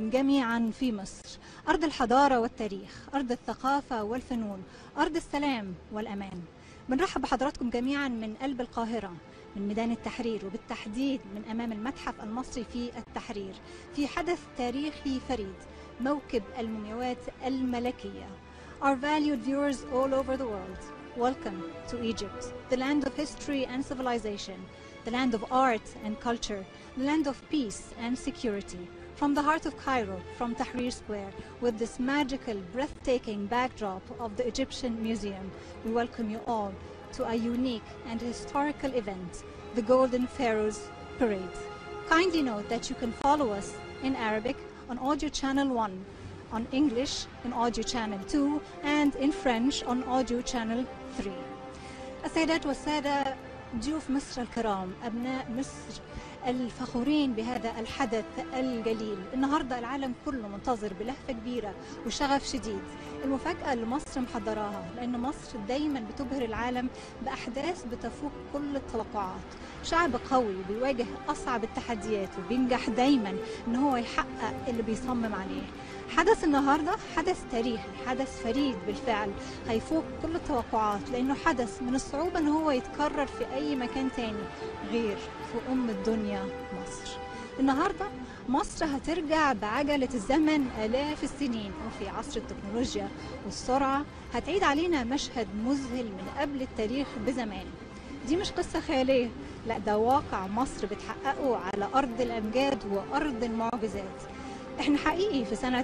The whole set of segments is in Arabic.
بكم جميعا في مصر، أرض الحضارة والتاريخ، أرض الثقافة والفنون، أرض السلام والأمان. بنرحب بحضراتكم جميعا من قلب القاهرة، من ميدان التحرير، وبالتحديد من أمام المتحف المصري في التحرير، في حدث تاريخي فريد، موكب المومياوات الملكية. Our valued viewers all over the world, welcome to Egypt, the land of history and civilization, the land of art and culture, the land of peace and security. From the heart of Cairo, from Tahrir Square, with this magical, breathtaking backdrop of the Egyptian Museum, we welcome you all to a unique and historical event, the Golden Pharaohs Parade. Kindly note that you can follow us in Arabic on Audio Channel 1, on English in Audio Channel 2, and in French on Audio Channel 3. السيدات والسادة، ضيوف مصر الكرام، أبناء مصر الفخورين بهذا الحدث الجليل، النهارده العالم كله منتظر بلهفة كبيرة وشغف شديد المفاجأة اللي مصر محضراها، لأن مصر دايما بتبهر العالم بأحداث بتفوق كل التوقعات. شعب قوي بيواجه أصعب التحديات وبينجح دايما إن هو يحقق اللي بيصمم عليه. حدث النهارده حدث تاريخي، حدث فريد بالفعل، هيفوق كل التوقعات، لأنه حدث من الصعوبة إن هو يتكرر في أي مكان تاني غير في أم الدنيا مصر. النهارده مصر هترجع بعجلة الزمن آلاف السنين، وفي عصر التكنولوجيا والسرعة هتعيد علينا مشهد مذهل من قبل التاريخ بزمان. دي مش قصة خيالية، لا ده واقع مصر بتحققه على أرض الأمجاد وأرض المعجزات. احنا حقيقي في سنة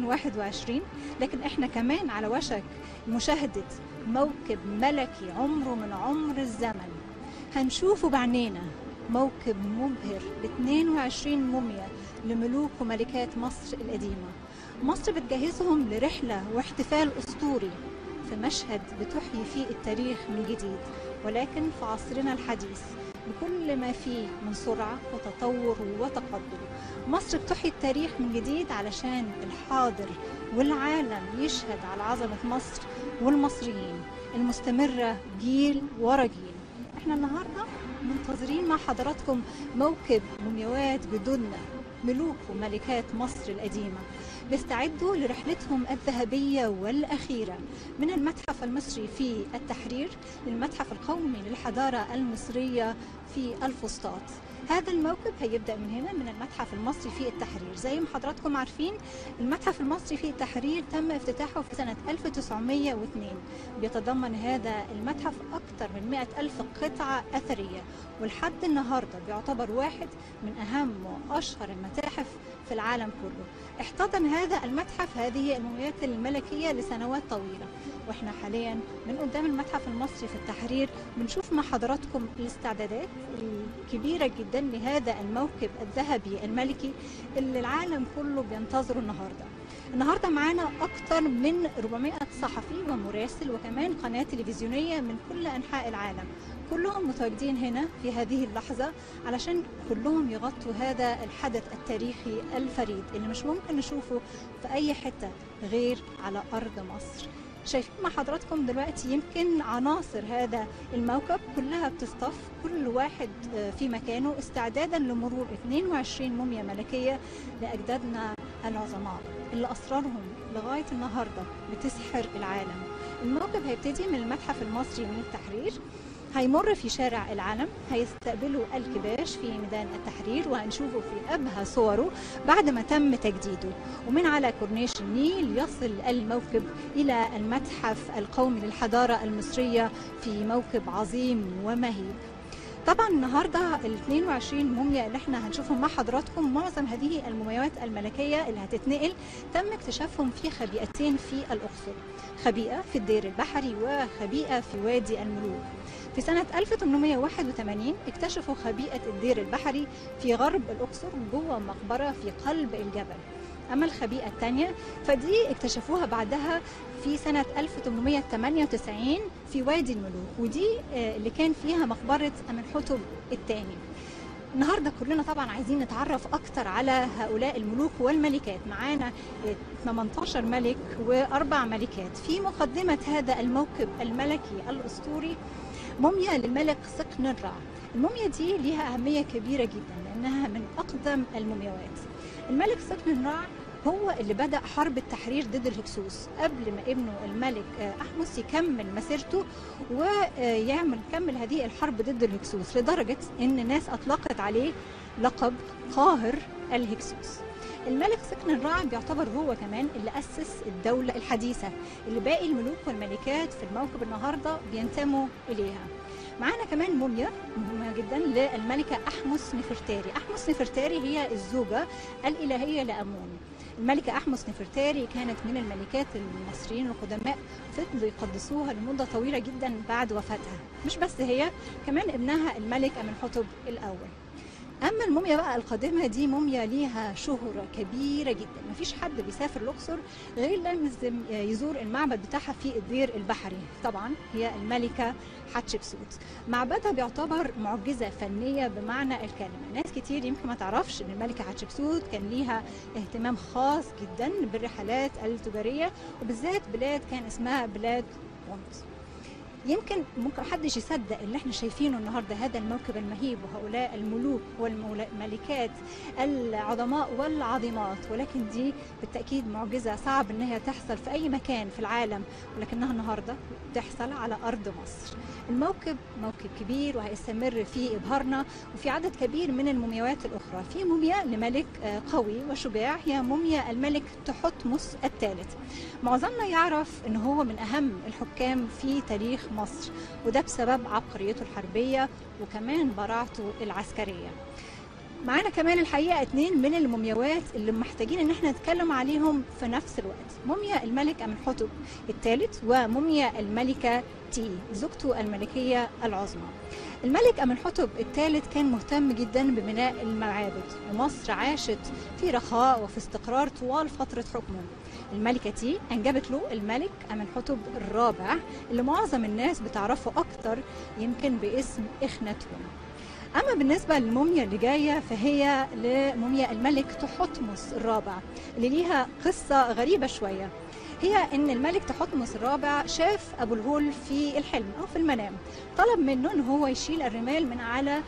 2021، لكن احنا كمان على وشك مشاهدة موكب ملكي عمره من عمر الزمن. هنشوفه بعينينا موكب مبهر ب 22 موميا لملوك وملكات مصر القديمة. مصر بتجهزهم لرحلة واحتفال أسطوري في مشهد بتحيي فيه التاريخ من جديد، ولكن في عصرنا الحديث بكل ما فيه من سرعة وتطور وتقدم. مصر بتحيي التاريخ من جديد علشان الحاضر والعالم يشهد على عظمة مصر والمصريين المستمرة جيل ورا جيل. احنا النهاردة منتظرين مع حضراتكم موكب مومياوات جدودنا، ملوك وملكات مصر القديمة، بيستعدوا لرحلتهم الذهبية والأخيرة من المتحف المصري في التحرير للمتحف القومي للحضارة المصرية في الفسطاط. هذا الموكب هيبدأ من هنا، من المتحف المصري في التحرير. زي ما حضراتكم عارفين، المتحف المصري في التحرير تم افتتاحه في سنة 1902. بيتضمن هذا المتحف أكثر من 100,000 قطعة أثرية، ولحد النهاردة بيعتبر واحد من أهم وأشهر المتاحف في العالم كله. احتضن هذا المتحف هذه المومياوات الملكية لسنوات طويلة، واحنا حاليا من قدام المتحف المصري في التحرير بنشوف مع حضراتكم الاستعدادات الكبيرة جدا لهذا الموكب الذهبي الملكي اللي العالم كله بينتظره النهارده معانا أكثر من 400 صحفي ومراسل وكمان قناة تلفزيونية من كل أنحاء العالم، كلهم متواجدين هنا في هذه اللحظة علشان كلهم يغطوا هذا الحدث التاريخي الفريد اللي مش ممكن نشوفه في أي حتة غير على أرض مصر. شايفين مع حضراتكم دلوقتي يمكن عناصر هذا الموكب كلها بتصطف، كل واحد في مكانه استعدادا لمرور 22 موميا ملكية لأجدادنا العظماء اللي أسرارهم لغاية النهاردة بتسحر العالم. الموكب هيبتدي من المتحف المصري من التحرير، هيمر في شارع العلم، هيستقبله الكباش في ميدان التحرير وهنشوفه في أبهى صوره بعد ما تم تجديده، ومن على كورنيش النيل يصل الموكب إلى المتحف القومي للحضارة المصرية في موكب عظيم ومهيب. طبعا النهارده ال 22 موميا اللي احنا هنشوفهم مع حضراتكم، معظم هذه المومياوات الملكيه اللي هتتنقل تم اكتشافهم في خبيئتين في الاقصر، خبيئه في الدير البحري وخبيئه في وادي الملوك. في سنة 1881 اكتشفوا خبيئة الدير البحري في غرب الأقصر جوه مقبرة في قلب الجبل. أما الخبيئة الثانية فدي اكتشفوها بعدها في سنة 1898 في وادي الملوك، ودي اللي كان فيها مقبرة أمنحتب الثاني. النهارده كلنا طبعا عايزين نتعرف اكتر على هؤلاء الملوك والملكات. معانا 18 ملك و4 ملكات. في مقدمة هذا الموكب الملكي الأسطوري موميا للملك سقنرع. الموميا دي ليها أهمية كبيرة جدا لأنها من أقدم المومياوات. الملك سقنرع هو اللي بدأ حرب التحرير ضد الهكسوس قبل ما ابنه الملك أحمس يكمل مسيرته كمل هذه الحرب ضد الهكسوس، لدرجة إن الناس أطلقت عليه لقب قاهر الهكسوس. الملك سكن الرع بيعتبر هو كمان اللي أسس الدولة الحديثة اللي باقي الملوك والملكات في الموكب النهارده بينتموا إليها. معانا كمان موميا مهمة جدا للملكة أحمس نفرتاري. أحمس نفرتاري هي الزوجة الإلهية لأمون. الملكة أحمس نفرتاري كانت من الملكات المصريين القدماء، فضلوا يقدسوها لمدة طويلة جدا بعد وفاتها. مش بس هي، كمان ابنها الملك أمنحتب الأول. اما الموميا بقى القادمه دي موميا ليها شهره كبيره جدا، مفيش حد بيسافر الاقصر غير لازم يزور المعبد بتاعها في الدير البحري. طبعا هي الملكه حتشبسوت. معبدها بيعتبر معجزه فنيه بمعنى الكلمه. ناس كتير يمكن ما تعرفش ان الملكه حتشبسوت كان ليها اهتمام خاص جدا بالرحلات التجاريه، وبالذات بلاد كان اسمها بلاد بونت. ممكن محدش يصدق اللي احنا شايفينه النهارده، هذا الموكب المهيب وهؤلاء الملوك والملكات العظماء والعظيمات، ولكن دي بالتاكيد معجزه صعب انها تحصل في اي مكان في العالم، ولكنها النهارده بتحصل على ارض مصر. الموكب موكب كبير وهيستمر في ابهارنا، وفي عدد كبير من المومياوات الاخرى. في موميا لملك قوي وشجاع، هي موميا الملك تحتمس الثالث. معظمنا يعرف ان هو من اهم الحكام في تاريخ مصر، وده بسبب عبقريته الحربية وكمان براعته العسكرية. معانا كمان الحقيقة 2 من المومياوات اللي محتاجين ان احنا نتكلم عليهم في نفس الوقت، موميا الملك أمنحتب الثالث وموميا الملكة تي زوجته الملكية العظمى. الملك أمنحتب الثالث كان مهتم جدا ببناء المعابد، ومصر عاشت في رخاء وفي استقرار طوال فترة حكمه. الملكة تي أنجبت له الملك أمنحتب الرابع اللي معظم الناس بتعرفه أكتر يمكن باسم إخناتون. أما بالنسبة للموميا اللي جاية فهي لموميا الملك تحتمس الرابع اللي ليها قصة غريبة شوية. هي ان الملك تحتمس الرابع شاف ابو الهول في الحلم او في المنام، طلب منه ان هو يشيل الرمال من على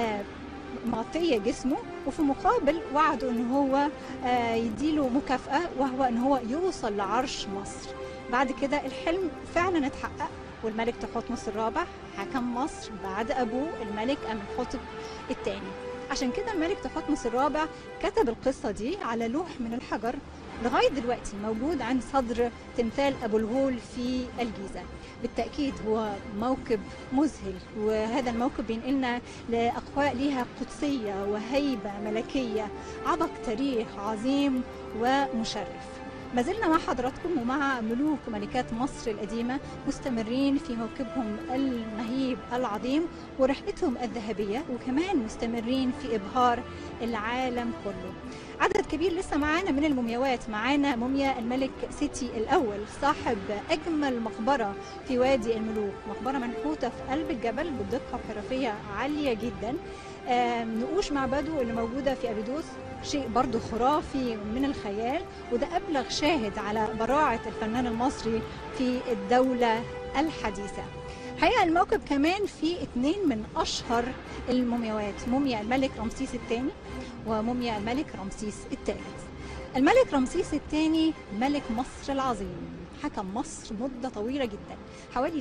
مغطية جسمه، وفي مقابل وعده ان هو يديله مكافأة، وهو ان هو يوصل لعرش مصر. بعد كده الحلم فعلا اتحقق، والملك تحتمس الرابع حكم مصر بعد ابوه الملك أمنحتب الثاني. عشان كده الملك تحتمس الرابع كتب القصة دي على لوح من الحجر لغاية دلوقتي موجود عند صدر تمثال أبو الهول في الجيزة. بالتأكيد هو موكب مذهل، وهذا الموكب بينقلنا لأقواء ليها قدسية وهيبة ملكية، عبق تاريخ عظيم ومشرف. ما زلنا مع حضراتكم ومع ملوك وملكات مصر القديمة مستمرين في موكبهم المهيب العظيم ورحلتهم الذهبية، وكمان مستمرين في إبهار العالم كله. عدد كبير لسه معانا من المومياوات. معانا موميا الملك سيتي الأول صاحب أجمل مقبرة في وادي الملوك، مقبرة منحوتة في قلب الجبل بدقة وحرفية عالية جدا. نقوش معبده اللي موجودة في أبيدوس شيء برضو خرافي من الخيال، وده أبلغ شاهد على براعة الفنان المصري في الدولة الحديثة. الحقيقة الموكب كمان فيه 2 من أشهر المومياوات، موميا الملك رمسيس الثاني وموميا الملك رمسيس الثالث. الملك رمسيس الثاني ملك مصر العظيم، حكم مصر مدة طويلة جدا حوالي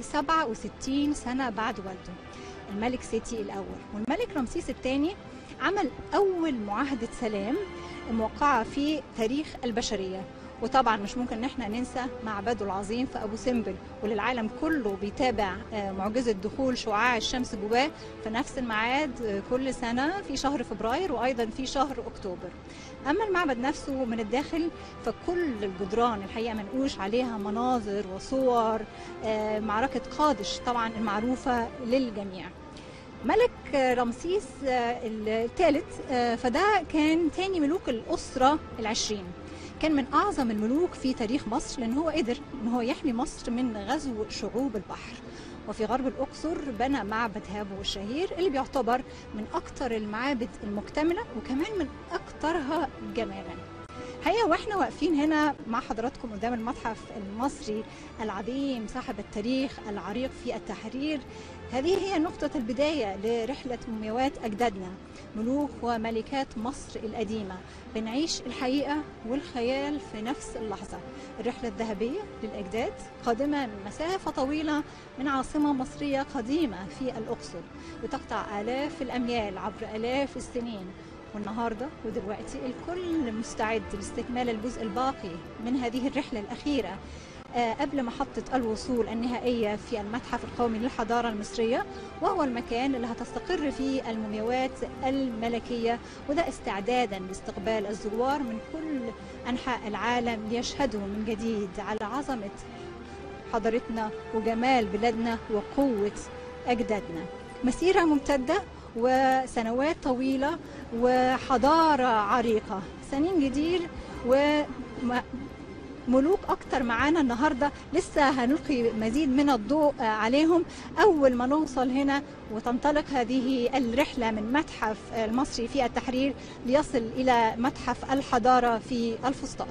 67 سنة بعد والده الملك سيتي الأول. والملك رمسيس الثاني عمل أول معاهدة سلام موقعة في تاريخ البشرية. وطبعا مش ممكن ان احنا ننسى معبده العظيم في ابو سمبل، وللعالم كله بيتابع معجزه دخول شعاع الشمس جواه في نفس الميعاد كل سنه في شهر فبراير، وايضا في شهر اكتوبر. اما المعبد نفسه من الداخل فكل الجدران الحقيقه منقوش عليها مناظر وصور معركه قادش طبعا المعروفه للجميع. ملك رمسيس الثالث فده كان تاني ملوك الأسرة العشرين، كان من أعظم الملوك في تاريخ مصر، لأن هو قدر أن هو يحمي مصر من غزو شعوب البحر. وفي غرب الأقصر بنى معبد هابو الشهير اللي بيعتبر من أكثر المعابد المكتملة وكمان من أكثرها جمالا. الحقيقة واحنا واقفين هنا مع حضراتكم قدام المتحف المصري العظيم صاحب التاريخ العريق في التحرير، هذه هي نقطة البداية لرحلة مومياوات أجدادنا ملوك وملكات مصر القديمة. بنعيش الحقيقة والخيال في نفس اللحظة. الرحلة الذهبية للأجداد قادمة من مسافة طويلة من عاصمة مصرية قديمة في الأقصر، بتقطع آلاف الأميال عبر آلاف السنين. والنهاردة ودلوقتي الكل مستعد لاستكمال الجزء الباقي من هذه الرحلة الأخيرة قبل محطة الوصول النهائية في المتحف القومي للحضارة المصرية، وهو المكان اللي هتستقر فيه المومياوات الملكية، وده استعدادا لاستقبال الزوار من كل أنحاء العالم ليشهدوا من جديد على عظمة حضارتنا وجمال بلادنا وقوة أجدادنا. مسيرة ممتدة وسنوات طويلة وحضارة عريقة، سنين جديد وملوك أكتر معانا النهاردة. لسه هنلقي مزيد من الضوء عليهم أول ما نوصل هنا وتنطلق هذه الرحلة من متحف المصري في التحرير ليصل إلى متحف الحضارة في الفسطاط.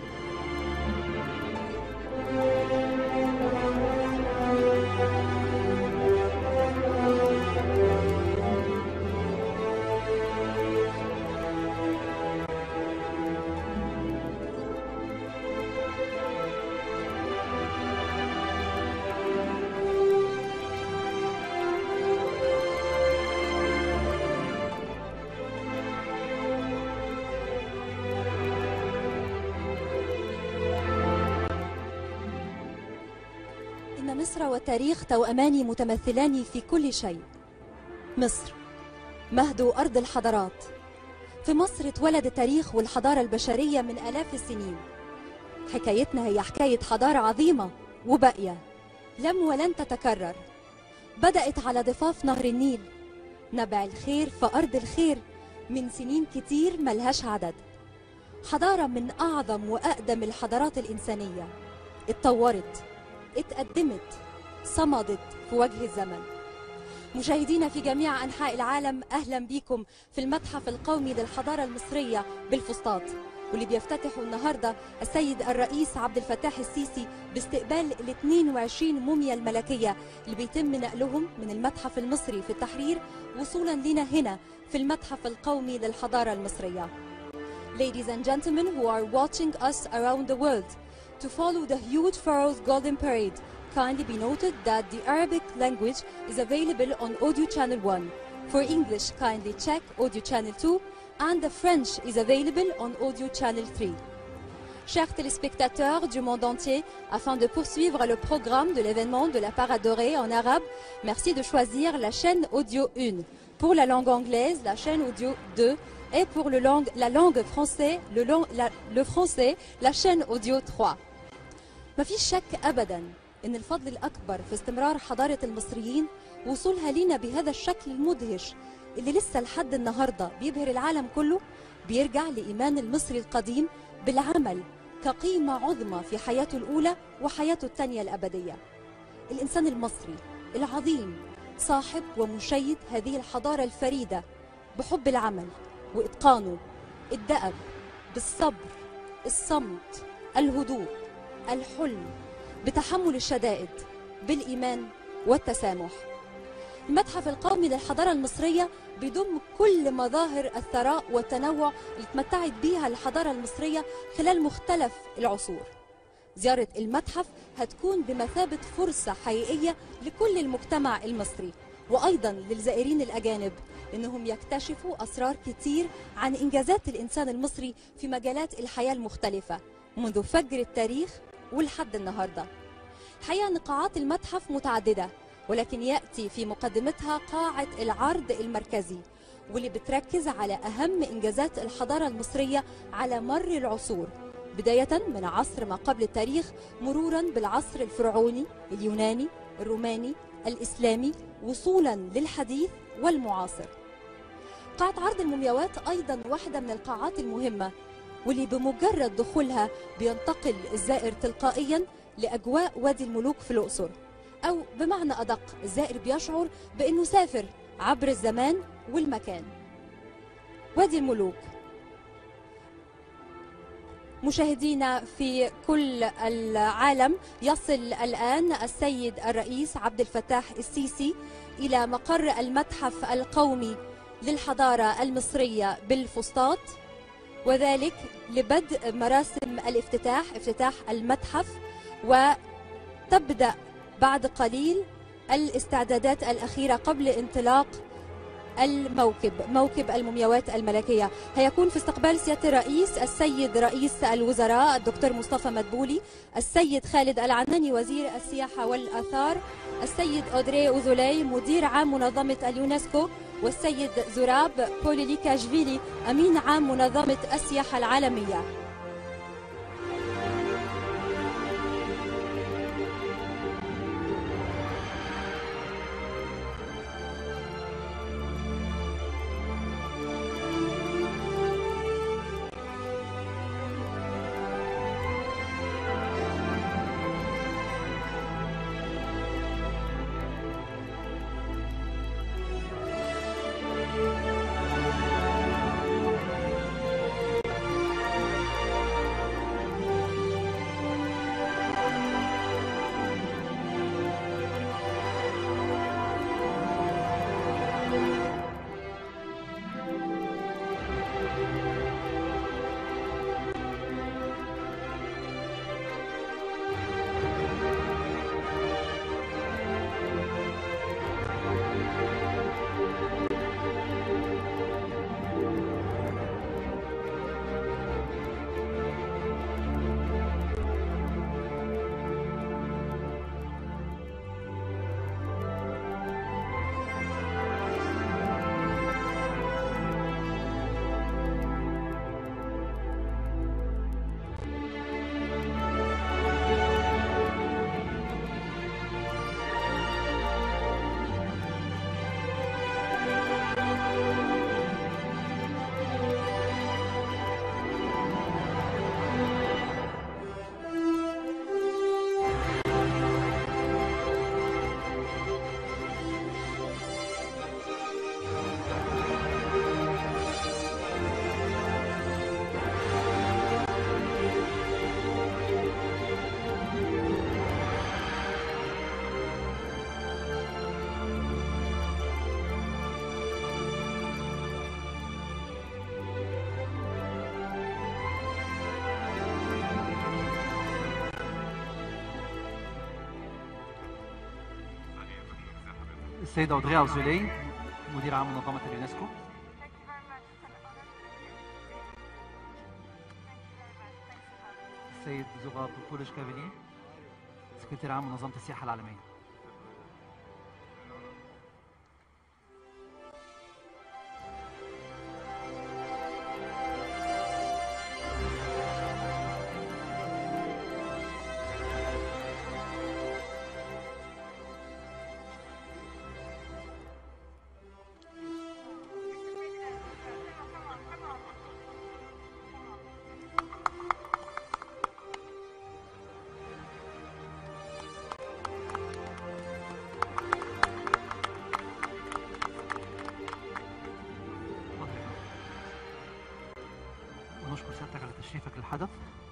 مصر والتاريخ توأمان متمثلان في كل شيء. مصر مهد أرض الحضارات. في مصر اتولد التاريخ والحضارة البشرية من آلاف السنين. حكايتنا هي حكاية حضارة عظيمة وباقية لم ولن تتكرر. بدأت على ضفاف نهر النيل، نبع الخير في أرض الخير، من سنين كتير ملهاش عدد. حضارة من أعظم وأقدم الحضارات الإنسانية، اتطورت، اتقدمت، صمدت في وجه الزمن. مشاهدينا في جميع أنحاء العالم، أهلا بكم في المتحف القومي للحضارة المصرية بالفسطاط، واللي بيفتتحه النهارده السيد الرئيس عبد الفتاح السيسي باستقبال ال 22 موميا الملكية اللي بيتم نقلهم من المتحف المصري في التحرير وصولا لنا هنا في المتحف القومي للحضارة المصرية. Ladies and gentlemen who are watching us around the world, to follow the huge Pharaoh's Golden Parade, kindly be noted that the Arabic language is available on Audio Channel 1. For English, kindly check Audio Channel 2, and the French is available on Audio Channel 3. Chers téléspectateurs du monde entier, afin de poursuivre le programme de l'événement de la Parade dorée en arabe, merci de choisir la chaîne Audio 1. Pour la langue anglaise, la chaîne Audio 2. Et pour la langue française, le français, la chaîne Audio 3. ما فيش شك أبداً إن الفضل الأكبر في استمرار حضارة المصريين وصولها لينا بهذا الشكل المدهش اللي لسه لحد النهاردة بيبهر العالم كله، بيرجع لإيمان المصري القديم بالعمل كقيمة عظمى في حياته الأولى وحياته الثانية الأبدية. الإنسان المصري العظيم صاحب ومشيد هذه الحضارة الفريدة بحب العمل وإتقانه، الدأب، بالصبر، الصمت، الهدوء، الحلم، بتحمل الشدائد، بالإيمان والتسامح. المتحف القومي للحضارة المصرية بيضم كل مظاهر الثراء والتنوع اللي اتمتعت بيها الحضارة المصرية خلال مختلف العصور. زيارة المتحف هتكون بمثابة فرصة حقيقية لكل المجتمع المصري وأيضا للزائرين الأجانب إنهم يكتشفوا أسرار كتير عن إنجازات الإنسان المصري في مجالات الحياة المختلفة منذ فجر التاريخ ولحد النهاردة. الحقيقة أن قاعات المتحف متعددة، ولكن يأتي في مقدمتها قاعة العرض المركزي، واللي بتركز على أهم إنجازات الحضارة المصرية على مر العصور، بداية من عصر ما قبل التاريخ مرورا بالعصر الفرعوني، اليوناني، الروماني، الإسلامي، وصولا للحديث والمعاصر. قاعة عرض المومياوات أيضا واحدة من القاعات المهمة، واللي بمجرد دخولها بينتقل الزائر تلقائيا لأجواء وادي الملوك في الأقصر، أو بمعنى أدق الزائر بيشعر بأنه سافر عبر الزمان والمكان. وادي الملوك مشاهدينا في كل العالم، يصل الآن السيد الرئيس عبد الفتاح السيسي إلى مقر المتحف القومي للحضارة المصرية بالفسطاط، وذلك لبدء مراسم افتتاح المتحف. وتبدأ بعد قليل الاستعدادات الأخيرة قبل انطلاق موكب المومياوات الملكية. هيكون في استقبال سيادة الرئيس السيد رئيس الوزراء الدكتور مصطفى مدبولي، السيد خالد العناني وزير السياحة والآثار، السيد أودري أوزولي مدير عام منظمة اليونسكو، والسيد زراب بوليليكاشفيلي أمين عام منظمة السياحة العالمية. السيد أودري أوزولي مدير عام منظمة اليونسكو، السيد زغاب بوليليكاشفيلي سكرتير عام منظمة السياحة العالمية. ونشكر سيادتك على تشريفك للحدث،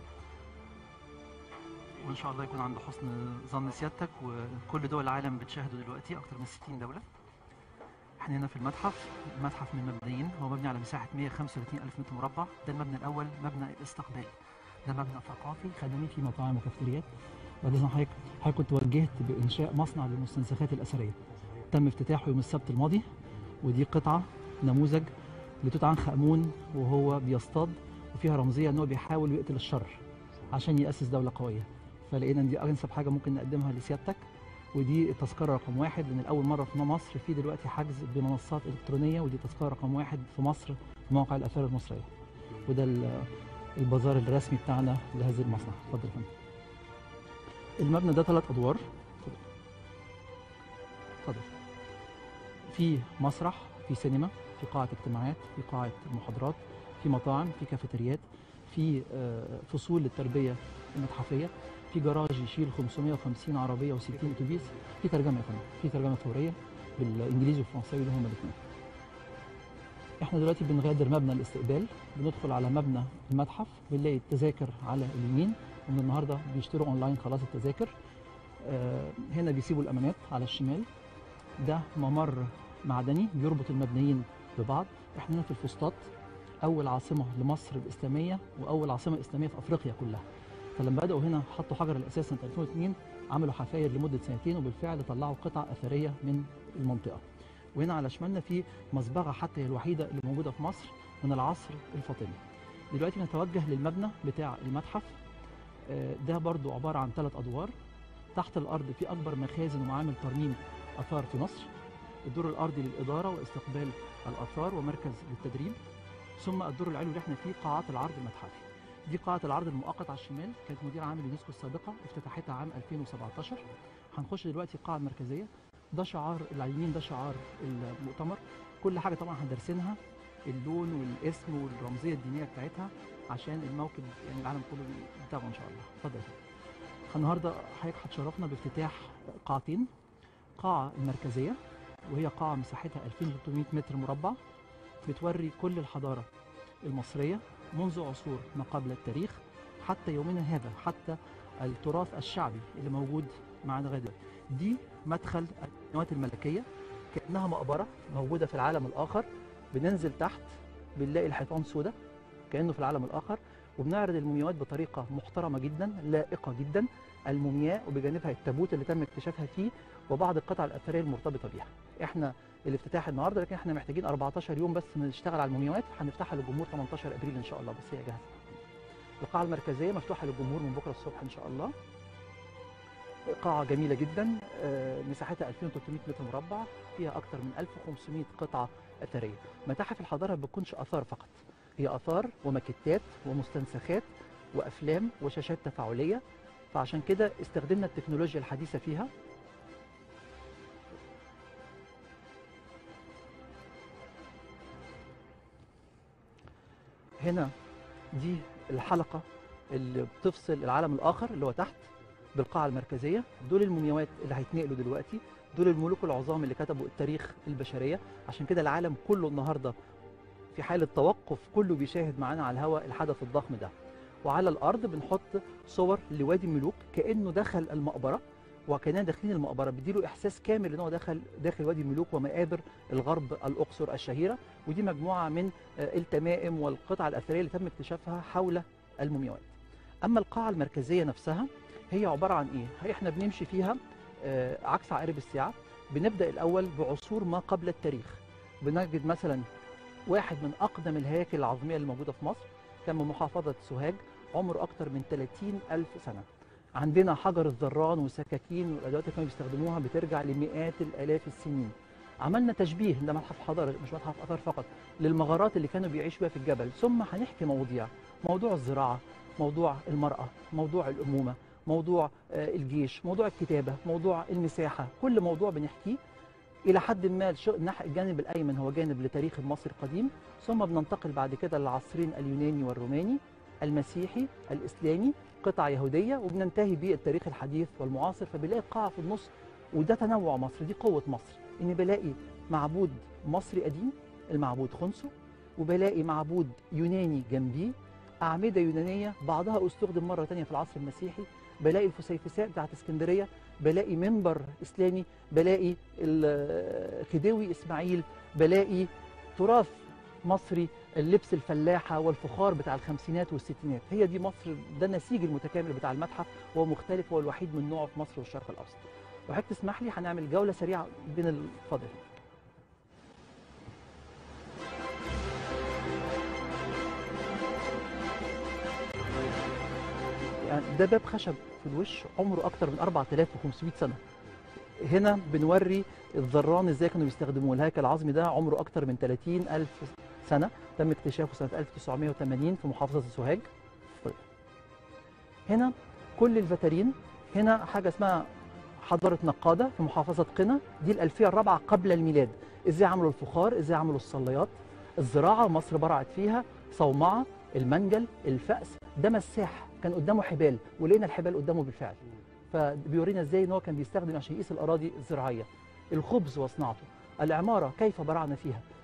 وإن شاء الله يكون عند حسن ظن سيادتك. وكل دول العالم بتشاهده دلوقتي، أكثر من 60 دولة. احنا هنا في المتحف من المبنيين، هو مبني على مساحة 135,000 متر مربع. ده المبنى الأول، مبنى الاستقبال. ده مبنى ثقافي خدمي فيه مطاعم وكافتريات. وبعدين حضرتك كنت وجهت بإنشاء مصنع للمستنسخات الأثرية، تم افتتاحه يوم السبت الماضي. ودي قطعة نموذج لتوت عنخ آمون وهو بيصطاد، وفيها رمزية إن هو بيحاول يقتل الشر عشان يأسس دولة قوية. فلقينا إن دي أنسب حاجة ممكن نقدمها لسيادتك. ودي التذكرة رقم 1، لأن الأول مرة في مصر في دلوقتي حجز بمنصات إلكترونية، ودي تذكرة رقم 1 في مصر في موقع الآثار المصرية. وده البازار الرسمي بتاعنا لهذا المصنع. اتفضل يا فندم. المبنى ده 3 أدوار. اتفضل. في مسرح، في سينما، في قاعة اجتماعات، في قاعة محاضرات، في مطاعم، في كافيتريات، في فصول للتربية المتحفية، في جراج يشيل 550 عربية و60 أتوبيس، في ترجمة يا فندم، في ترجمة فورية بالإنجليزي والفرنساوي اللي هما الاثنين. احنا دلوقتي بنغادر مبنى الاستقبال، بندخل على مبنى المتحف، بنلاقي التذاكر على اليمين، ومن النهارده بيشتروا اونلاين خلاص التذاكر. هنا بيسيبوا الامانات على الشمال. ده ممر معدني بيربط المبنيين ببعض. احنا هنا في الفسطاط، اول عاصمه لمصر الاسلاميه واول عاصمه اسلاميه في افريقيا كلها. فلما بداوا هنا حطوا حجر الاساس سنه 2002، عملوا حفاير لمده سنتين، وبالفعل طلعوا قطع اثريه من المنطقه. وهنا على شمالنا في مصبغه حتى هي الوحيده اللي موجوده في مصر من العصر الفاطمي. دلوقتي نتوجه للمبنى بتاع المتحف. ده برضو عباره عن 3 ادوار. تحت الارض في اكبر مخازن ومعامل ترميم اثار في مصر. الدور الارضي للاداره واستقبال الاثار ومركز للتدريب. ثم الدور العلوي اللي احنا فيه قاعات العرض المتحفي. دي قاعه العرض المؤقت على الشمال، كانت مدير عام اليونسكو السابقه افتتحتها عام 2017. هنخش دلوقتي القاعه المركزيه. ده شعار اللي على اليمين، ده شعار المؤتمر. كل حاجه طبعا هندرسينها، اللون والاسم والرمزيه الدينيه بتاعتها، عشان الموكب يعني العالم كله يتابعه ان شاء الله. اتفضل. النهارده حضرتك هتشرفنا بافتتاح قاعتين. قاعه المركزيه وهي قاعه مساحتها 2300 متر مربع، بتوري كل الحضاره المصريه منذ عصور ما قبل التاريخ حتى يومنا هذا، حتى التراث الشعبي اللي موجود معانا لغايه دلوقتي. دي مدخل المومياوات الملكيه، كانها مقبره موجوده في العالم الاخر. بننزل تحت بنلاقي الحيطان سوداء كانه في العالم الاخر، وبنعرض المومياوات بطريقه محترمه جدا لائقه جدا. المومياء وبجانبها التابوت اللي تم اكتشافها فيه وبعض القطع الاثريه المرتبطه بيها. احنا الافتتاح النهارده، لكن احنا محتاجين 14 يوم بس نشتغل على المومياوات. هنفتحها للجمهور 18 ابريل ان شاء الله، بس هي جاهزه. القاعه المركزيه مفتوحه للجمهور من بكره الصبح ان شاء الله. قاعه جميله جدا، مساحتها 2300 متر مربع، فيها اكثر من 1500 قطعه اثريه. متاحف الحضاره ما بتكونش اثار فقط، هي اثار وماكيتات ومستنسخات وافلام وشاشات تفاعليه، فعشان كده استخدمنا التكنولوجيا الحديثه فيها. هنا دي الحلقه اللي بتفصل العالم الاخر اللي هو تحت بالقاعه المركزيه. دول المومياوات اللي هيتنقلوا دلوقتي، دول الملوك العظام اللي كتبوا التاريخ البشريه. عشان كده العالم كله النهارده في حاله توقف، كله بيشاهد معانا على الهواء الحدث الضخم ده. وعلى الارض بنحط صور لوادي الملوك كانه دخل المقبره، وكاننا داخلين المقبره، بيديله احساس كامل ان هو داخل وادي الملوك ومقابر الغرب الاقصر الشهيره. ودي مجموعه من التمائم والقطع الاثريه اللي تم اكتشافها حول المومياوات. اما القاعه المركزيه نفسها هي عباره عن ايه؟ احنا بنمشي فيها عكس عقارب الساعه. بنبدا الاول بعصور ما قبل التاريخ. بنجد مثلا واحد من اقدم الهياكل العظميه اللي موجوده في مصر، كان من محافظه سوهاج، عمره اكثر من 30,000 سنه. عندنا حجر الزران والسكاكين والادوات اللي كانوا بيستخدموها بترجع لمئات الالاف السنين. عملنا تشبيه، ده متحف حضاره مش متحف اثار فقط، للمغارات اللي كانوا بيعيشوا فيها في الجبل. ثم هنحكي مواضيع، موضوع الزراعه، موضوع المراه، موضوع الامومه، موضوع الجيش، موضوع الكتابه، موضوع المساحه. كل موضوع بنحكيه الى حد ما. الجانب الايمن هو جانب لتاريخ المصري القديم، ثم بننتقل بعد كده للعصرين اليوناني والروماني، المسيحي، الاسلامي، قطع يهوديه، وبننتهي بالتاريخ الحديث والمعاصر. فبنلاقي قاعه في النص، وده تنوع مصر، دي قوه مصر، ان بلاقي معبود مصري قديم المعبود خنسو، وبلاقي معبود يوناني جنبيه، اعمده يونانيه بعضها استخدم مره ثانيه في العصر المسيحي، بلاقي الفسيفساء بتاعت اسكندريه، بلاقي منبر اسلامي، بلاقي الخديوي اسماعيل، بلاقي تراث مصري، اللبس الفلاحه والفخار بتاع الخمسينات والستينات. هي دي مصر، ده النسيج المتكامل بتاع المتحف، وهو مختلف، هو الوحيد من نوعه في مصر والشرق الاوسط. لو حضرتك تسمح لي هنعمل جوله سريعه بين الفضل. يعني ده باب خشب في الوش عمره اكتر من 4500 سنه. هنا بنوري الزران ازاي كانوا بيستخدموه. الهيكل العظمي ده عمره اكتر من 30,000 سنه، تم اكتشافه سنه 1980 في محافظه سوهاج. هنا كل الفترين. هنا حاجه اسمها حضاره نقاده في محافظه قنا، دي الالفيه الرابعه قبل الميلاد. ازاي عملوا الفخار، ازاي عملوا الصليات. الزراعه مصر برعت فيها، صومعه، المنجل، الفأس. ده مساح كان قدامه حبال، ولقينا الحبال قدامه بالفعل، فبيورينا ازاي ان هو كان بيستخدم عشان يقيس الاراضي الزراعيه. الخبز وصناعته، العماره كيف برعنا فيها،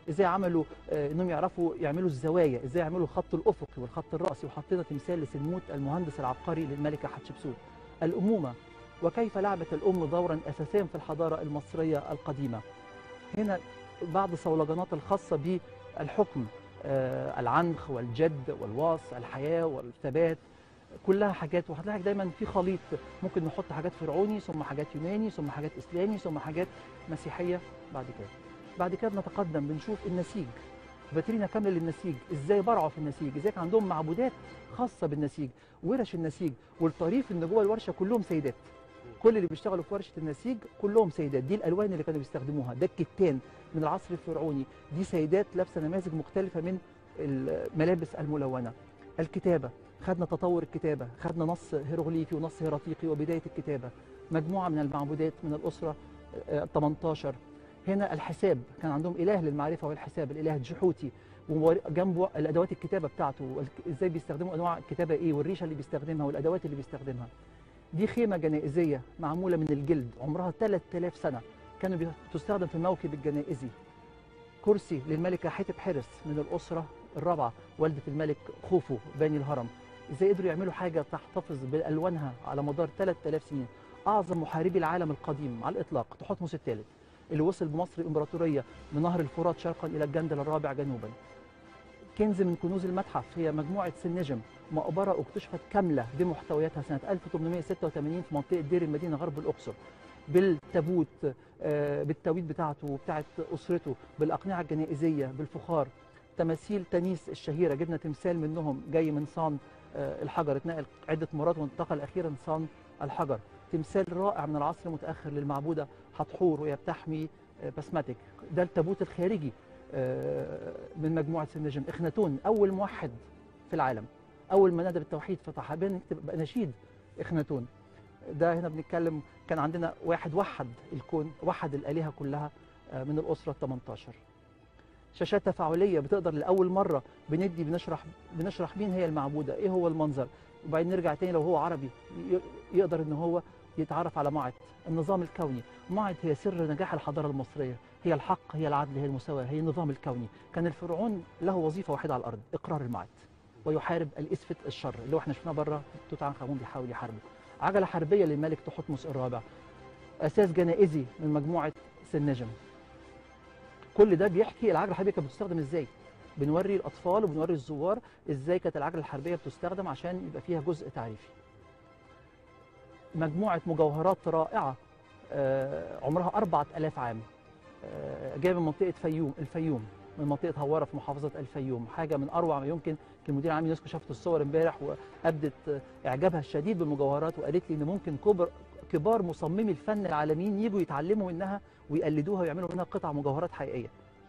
ازاي عملوا انهم يعرفوا يعملوا الزوايا، ازاي يعملوا الخط الافقي والخط الراسي، وحطينا تمثال لسلموت المهندس العبقري للملكه حتشبسوت. الامومه وكيف لعبت الام دورا اساسيا في الحضاره المصريه القديمه. هنا بعض الصولجانات الخاصه بالحكم، العنخ والجد والواص، الحياه والثبات، كلها حاجات. وهتلاقي دايما في خليط، ممكن نحط حاجات فرعوني ثم حاجات يوناني ثم حاجات اسلامي ثم حاجات مسيحيه. بعد كده بنتقدم بنشوف النسيج، فاترينا كامله للنسيج، ازاي برعوا في النسيج، ازاي كان عندهم معبودات خاصه بالنسيج، ورش النسيج. والطريف ان جوه الورشه كلهم سيدات، كل اللي بيشتغلوا في ورشه النسيج كلهم سيدات. دي الالوان اللي كانوا بيستخدموها، ده الكتان من العصر الفرعوني، دي سيدات لابسه نماذج مختلفه من الملابس الملونه. الكتابه، خدنا تطور الكتابه، خدنا نص هيروغليفي ونص هيراتيقي وبدايه الكتابه. مجموعه من المعبودات من الاسره 18. هنا الحساب، كان عندهم اله للمعرفه والحساب، الاله جحوتي، وجنبه الادوات الكتابه بتاعته، ازاي بيستخدموا انواع الكتابه ايه، والريشه اللي بيستخدمها والادوات اللي بيستخدمها. دي خيمه جنائزيه معموله من الجلد عمرها 3000 سنه، كانوا بتستخدم في الموكب الجنائزي. كرسي للملكه حتب حرس من الاسره الرابعه، والده الملك خوفو باني الهرم. ازاي قدروا يعملوا حاجه تحتفظ بالوانها على مدار 3000 سنين. اعظم محاربي العالم القديم على الاطلاق تحتمس الثالث، اللي وصل بمصر الامبراطوريه من نهر الفرات شرقا الى الجندل الرابع جنوبا. كنز من كنوز المتحف هي مجموعه سنجم، مقبره اكتشفت كامله بمحتوياتها سنه 1886 في منطقه دير المدينه غرب الاقصر، بالتابوت، بالتويت بتاعته وبتاعت اسرته، بالاقنعه الجنائزيه، بالفخار. تماثيل تانيس الشهيره، جبنا تمثال منهم جاي من صان الحجر، اتنقل عده مرات وانتقل اخيرا صان الحجر. تمثال رائع من العصر المتاخر للمعبوده حتحور وهي بتحمي بسمتك. ده التابوت الخارجي من مجموعه سنجم. اخناتون اول موحد في العالم، اول ما نادى بالتوحيد فتح نكتب نشيد اخناتون. ده هنا بنتكلم كان عندنا واحد وحد الكون، وحد الالهه كلها من الاسره ال 18. شاشات تفاعليه بتقدر لاول مره بنشرح مين هي المعبوده، ايه هو المنظر، وبعدين نرجع تاني لو هو عربي يقدر ان هو يتعرف على معد النظام الكوني. معد هي سر نجاح الحضاره المصريه، هي الحق، هي العدل، هي المساواه، هي النظام الكوني. كان الفرعون له وظيفه واحده على الارض، اقرار المعد، ويحارب الاسفت الشر اللي هو احنا شفناه بره توت عنخ امون بيحاول يحاربه. عجله حربيه للملك تحتمس الرابع. اساس جنائزي من مجموعه سنجم. كل ده بيحكي العجله الحربيه كانت بتستخدم ازاي. بنوري الاطفال وبنوري الزوار ازاي كانت العجله الحربيه بتستخدم عشان يبقى فيها جزء تعريفي. مجموعه مجوهرات رائعه عمرها 4000 عام، جايه من منطقه الفيوم، من منطقه هواره في محافظه الفيوم. حاجه من اروع ما يمكن. المدير العام يونسكو شافت الصور امبارح وابدت اعجابها الشديد بالمجوهرات، وقالت لي ان ممكن كبار مصممي الفن العالميين يجوا يتعلموا منها ويقلدوها ويعملوا منها قطع مجوهرات حقيقيه.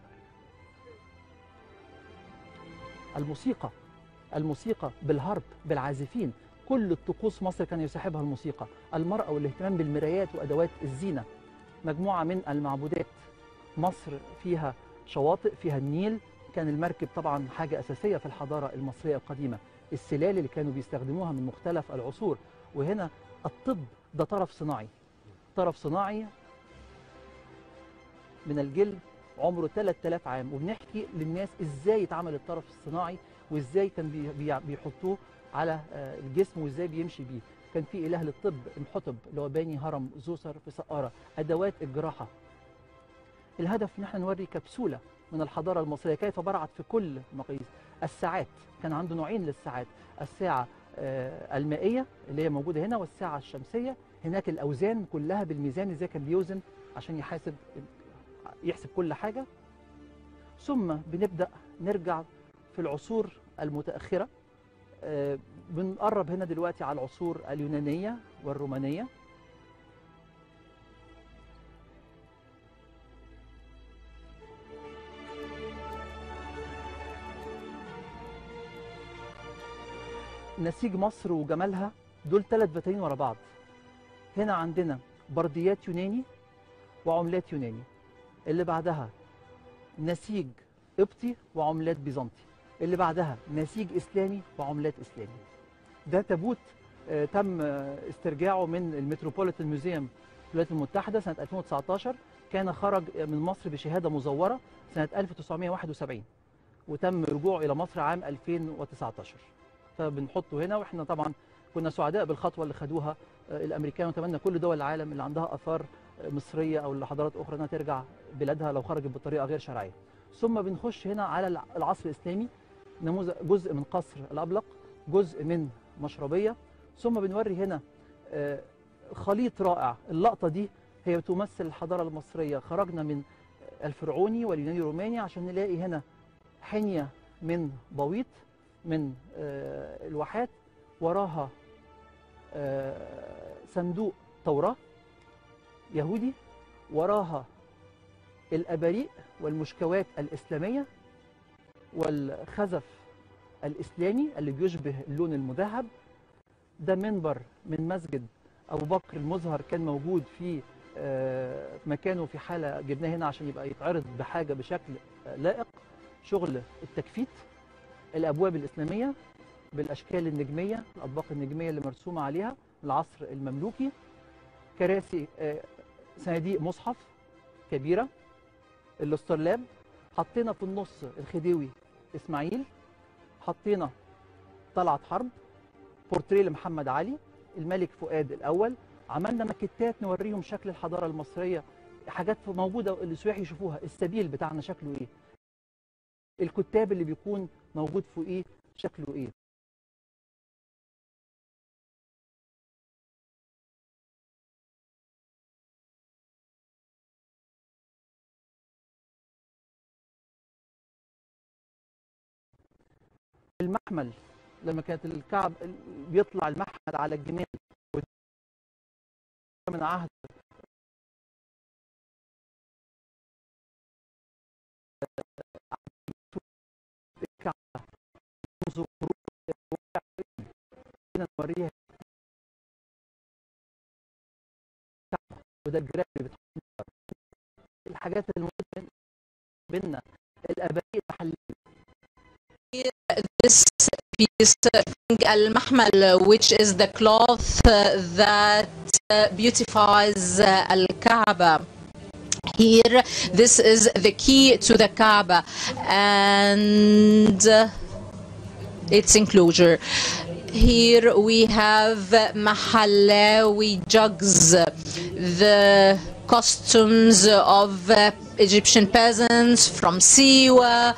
الموسيقى بالهرب، بالعازفين، كل الطقوس مصر كان يصاحبها الموسيقى. المرأة والاهتمام بالمرايات وأدوات الزينة. مجموعة من المعبودات. مصر فيها شواطئ، فيها النيل، كان المركب طبعا حاجة أساسية في الحضارة المصرية القديمة. السلال اللي كانوا بيستخدموها من مختلف العصور. وهنا الطب ده طرف صناعي من الجلد عمره 3000 عام، وبنحكي للناس ازاي اتعمل الطرف الصناعي وازاي كان بيحطوه على الجسم وازاي بيمشي بيه. كان في اله للطب امحتب اللي هو باني هرم زوسر في سقاره. ادوات الجراحه. الهدف ان احنا نوري كبسوله من الحضاره المصريه كيف برعت في كل مقاييس. الساعات، كان عنده نوعين للساعات، الساعه المائيه اللي هي موجوده هنا والساعه الشمسيه. هناك الاوزان كلها بالميزان، ازاي كان بيوزن عشان يحسب كل حاجه. ثم بنبدا نرجع في العصور المتاخره، بنقرب هنا دلوقتي على العصور اليونانيه والرومانيه. نسيج مصر وجمالها دول 3 بتاين ورا بعض. هنا عندنا برديات يوناني وعملات يوناني، اللي بعدها نسيج قبطي وعملات بيزنطي، اللي بعدها نسيج اسلامي وعملات اسلامي. ده تابوت تم استرجاعه من المتروبوليتان ميوزيوم في الولايات المتحده سنه 2019. كان خرج من مصر بشهادة مزورة سنة 1971 وتم رجوعه إلى مصر عام 2019. فبنحطه هنا، وإحنا طبعا كنا سعداء بالخطوة اللي خدوها الأمريكان، ونتمنى كل دول العالم اللي عندها آثار مصرية أو لحضارات أخرى أنها ترجع بلادها لو خرجت بطريقة غير شرعية. ثم بنخش هنا على العصر الإسلامي، نموذج جزء من قصر الأبلق، جزء من مشربية، ثم بنوري هنا خليط رائع. اللقطة دي هي تمثل الحضارة المصرية. خرجنا من الفرعوني واليوناني الروماني عشان نلاقي هنا حنية من بويط من الواحات، وراها صندوق توراة يهودي، وراها الأباريق والمشكوات الإسلامية والخزف الإسلامي اللي بيشبه اللون المذهب. ده منبر من مسجد أبو بكر المزهر كان موجود في مكانه في حالة جبناه هنا عشان يبقى يتعرض بحاجة بشكل لائق. شغل التكفيت، الأبواب الإسلامية بالأشكال النجمية، الأطباق النجمية اللي مرسومة عليها العصر المملوكي، كراسي، صناديق مصحف كبيرة، الاسترلاب، حطينا في النص الخديوي إسماعيل، حطينا طلعت حرب، بورتريه لمحمد علي، الملك فؤاد الأول. عملنا ماكيتات نوريهم شكل الحضارة المصرية، حاجات موجودة السياح يشوفوها، السبيل بتاعنا شكله إيه، الكتاب اللي بيكون موجود فوقيه شكله إيه. المحمل لما كانت الكعب بيطلع المحمل على الجمال من عهد الكعبة منذ قرون نوريها وده الجراب اللي بتحط الحاجات اللي موجودة بيننا، الأباريق المحلية. This piece, al-mahmal, which is the cloth that beautifies al-Kaaba. Here, this is the key to the Kaaba and its enclosure. Here we have mahallawi jugs, the costumes of Egyptian peasants from Siwa,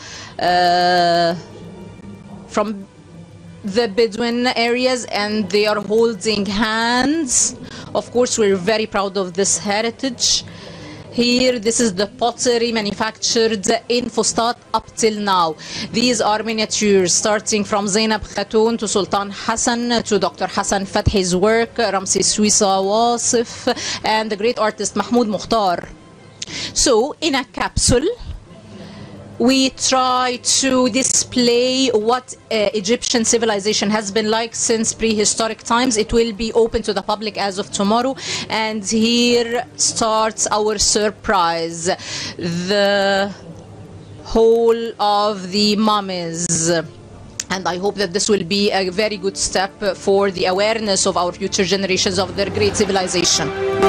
from the Bedouin areas, and they are holding hands. Of course, we're very proud of this heritage. Here, this is the pottery manufactured in Fustat up till now. These are miniatures starting from Zainab Khatoun to Sultan Hassan to Dr. Hassan Fathi's work, Ramses Suisa Wasif, and the great artist Mahmoud Mukhtar. So, in a capsule, we try to display what Egyptian civilization has been like since prehistoric times. It will be open to the public as of tomorrow, and here starts our surprise. The whole of the mummies. And I hope that this will be a very good step for the awareness of our future generations of their great civilization.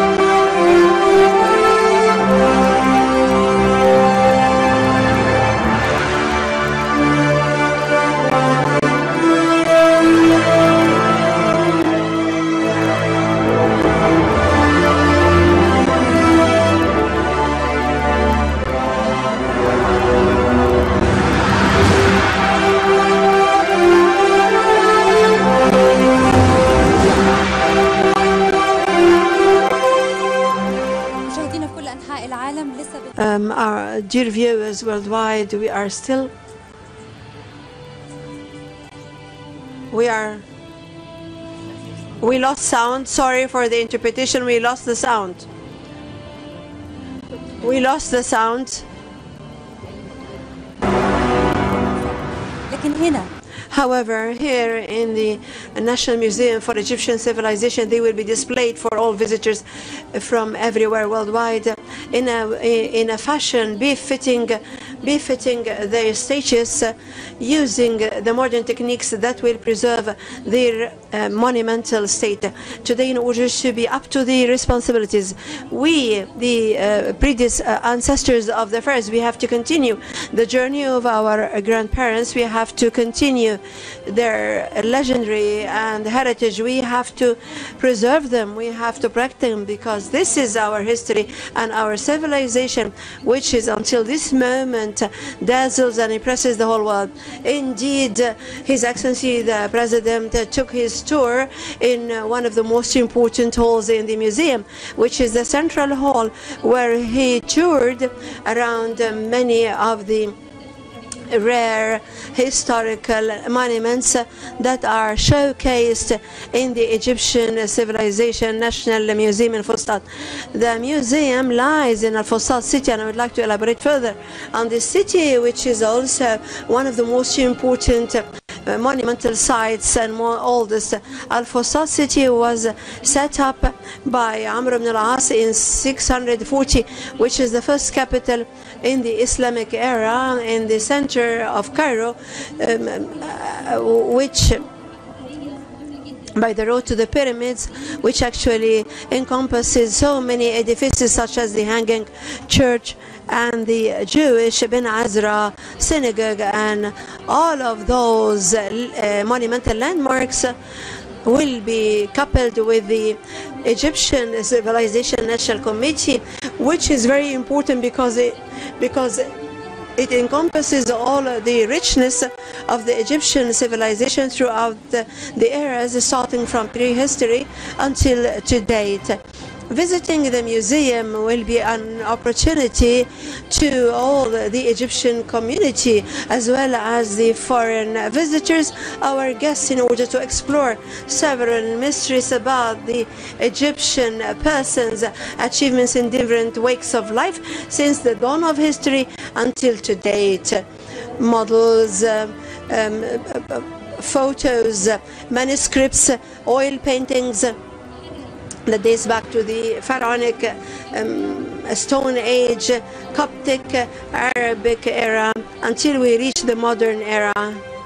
Our dear viewers worldwide, we lost sound. Sorry for the interpretation. We lost the sound. We lost the sound. However, here in the National Museum for Egyptian Civilization, they will be displayed for all visitors from everywhere worldwide in a fashion befitting their status, using the modern techniques that will preserve their monumental state. Today, in order to be up to the responsibilities, we, the ancestors of the first, we have to continue the journey of our grandparents. We have to continue their legendary and heritage. We have to preserve them. We have to protect them, because this is our history and our civilization, which is until this moment dazzles and impresses the whole world. Indeed, His Excellency the President took his tour in one of the most important halls in the museum, which is the Central Hall, where he toured around many of the rare historical monuments that are showcased in the Egyptian Civilization National Museum in Fustat. The museum lies in Al Fustat city, and I would like to elaborate further on this city, which is also one of the most important monumental sites and oldest. Al Fustat city was set up by Amr ibn al-As in 640, which is the first capital in the Islamic era in the center of Cairo, which by the road to the pyramids, which actually encompasses so many edifices such as the Hanging Church and the Jewish Ben Azra synagogue, and all of those monumental landmarks will be coupled with the Egyptian Civilization National Committee, which is very important because it encompasses all the richness of the Egyptian civilization throughout the eras, starting from prehistory until to date. Visiting the museum will be an opportunity to all the Egyptian community, as well as the foreign visitors, our guests, in order to explore several mysteries about the Egyptian person's achievements in different wakes of life since the dawn of history until to date. Models, photos, manuscripts, oil paintings that dates back to the Pharaonic Stone Age, Coptic, Arabic era, until we reach the modern era.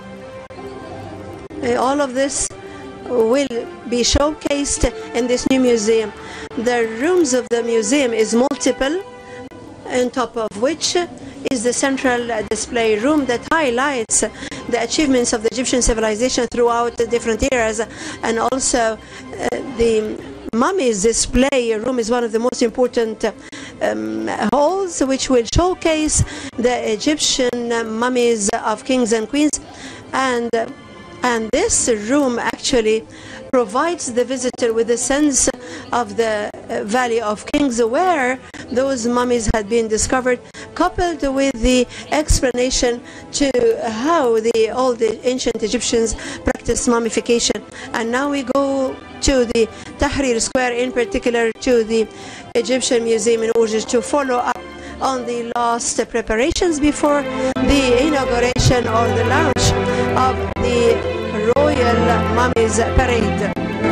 All of this will be showcased in this new museum. The rooms of the museum is multiple, on top of which is the central display room that highlights the achievements of the Egyptian civilization throughout the different eras, and also the mummies display room is one of the most important halls, which will showcase the Egyptian mummies of kings and queens, and this room actually provides the visitor with a sense of the Valley of Kings, where those mummies had been discovered, coupled with the explanation to how all the ancient Egyptians practiced mummification. And now we go to the Tahrir Square, in particular to the Egyptian Museum, in order to follow up on the last preparations before the inauguration or the launch of the Royal Mummies Parade.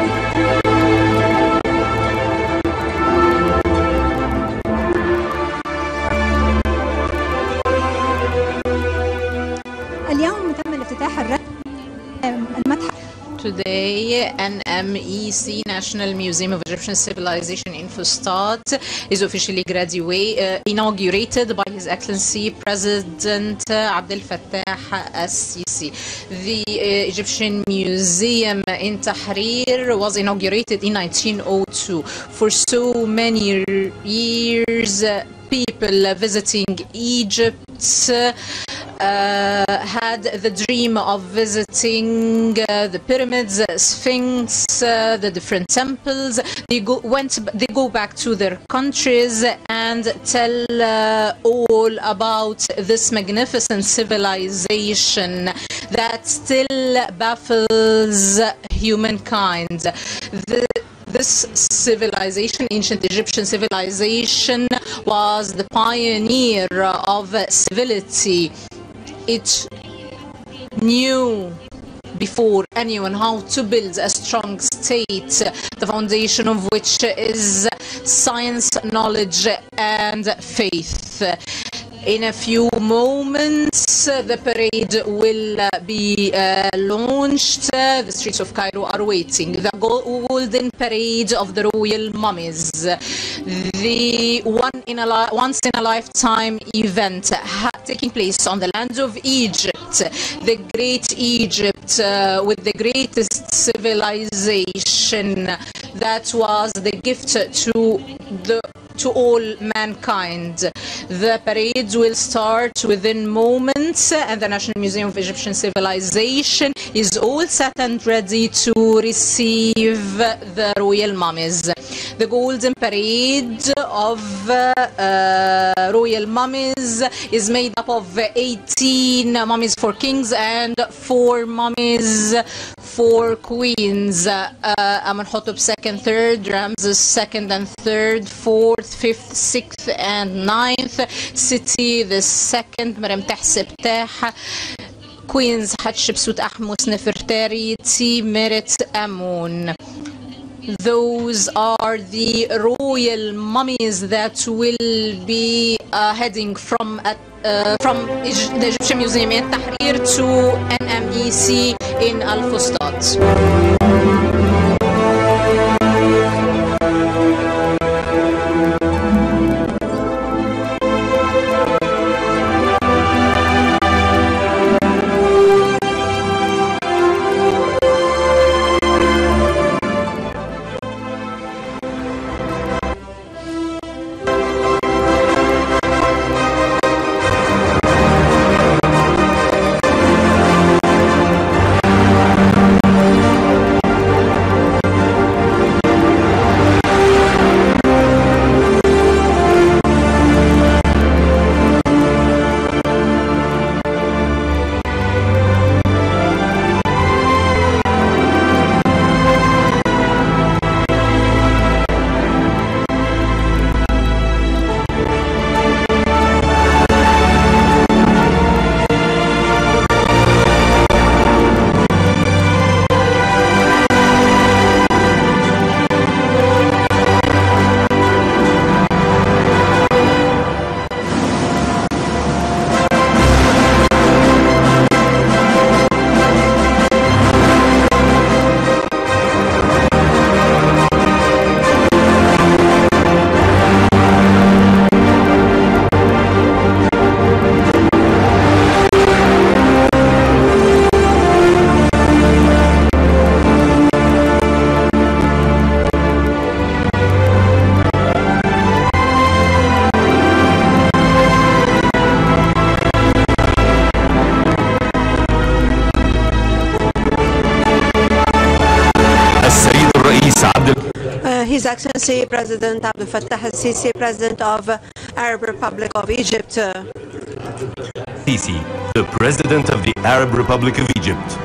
اليوم تم الافتتاح الرسمي المتحف. Today, NMEC, National Museum of Egyptian Civilization in Fustat, is officially inaugurated by His Excellency President Abdel Fattah al-Sisi. The Egyptian Museum in Tahrir was inaugurated in 1902. For so many years, people visiting Egypt had the dream of visiting the pyramids, Sphinx, the different temples. They go back to their countries and tell all about this magnificent civilization that still baffles humankind. This civilization, ancient Egyptian civilization, was the pioneer of civility. It knew before anyone how to build a strong state, the foundation of which is science, knowledge, and faith. In a few moments, the parade will be launched. The streets of Cairo are waiting. The Golden Parade of the Royal Mummies, the once-in-a-lifetime event taking place on the land of Egypt, the great Egypt with the greatest civilization that was the gift to all mankind. The parade will start within moments, and the National Museum of Egyptian Civilization is all set and ready to receive the royal mummies. The Golden Parade of royal mummies is made up of 18 mummies for kings and 4 mummies for queens. Amenhotep II, Ramses II and III, 4th, 5th, 6th and 9th, Seti the 2nd, Mariam Tahseptah, Queens Hatshepsut Ahmos Nefertari, Timerit Amun. Those are the royal mummies that will be heading from the Egyptian Museum in Tahrir to NMEC in Al Fustat. His Excellency President Abdel Fattah al-Sisi, President of Arab Republic of Egypt. Sisi, the President of the Arab Republic of Egypt.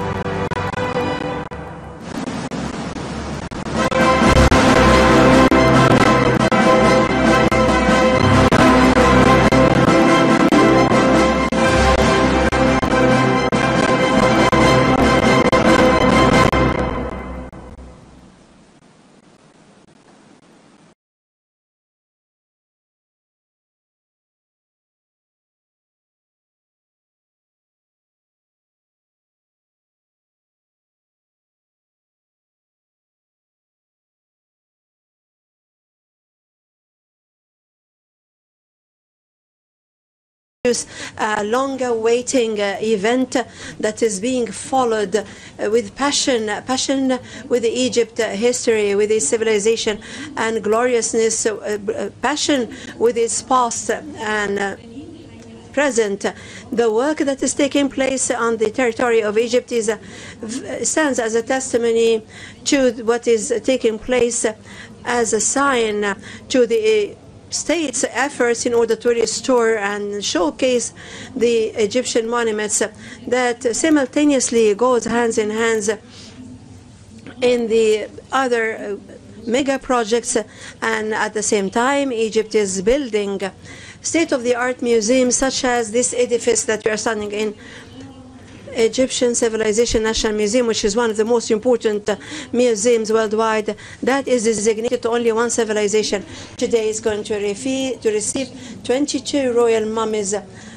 A long-awaiting event that is being followed with passion with Egypt history, with its civilization and gloriousness, passion with its past and present. The work that is taking place on the territory of Egypt stands as a testimony to what is taking place, as a sign to the state's efforts in order to restore and showcase the Egyptian monuments that simultaneously goes hands in hands in the other mega projects. And at the same time, Egypt is building state-of-the-art museums such as this edifice that we are standing in. Egyptian Civilization National Museum, which is one of the most important museums worldwide, that is designated to only one civilization. Today is going to receive 22 royal mummies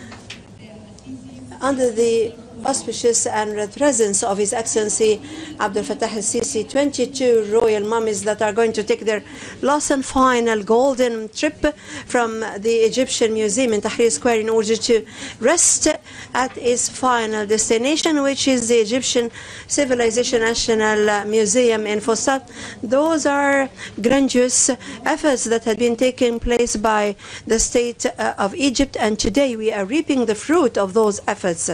under the auspicious and the presence of His Excellency Abdel Fattah al-Sisi, 22 royal mummies that are going to take their last and final golden trip from the Egyptian Museum in Tahrir Square in order to rest at its final destination, which is the Egyptian Civilization National Museum in Fustat. Those are grandiose efforts that had been taking place by the state of Egypt, and today we are reaping the fruit of those efforts.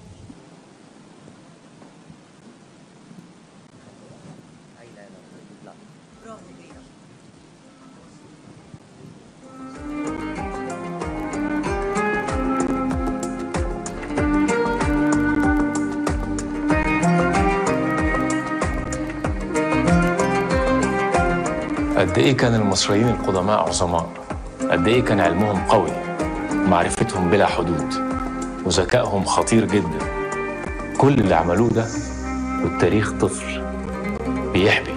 قد إيه كان المصريين القدماء عظماء، قد إيه كان علمهم قوي، معرفتهم بلا حدود، وذكائهم خطير جدا. كل اللي عملوه ده والتاريخ طفل بيحبي.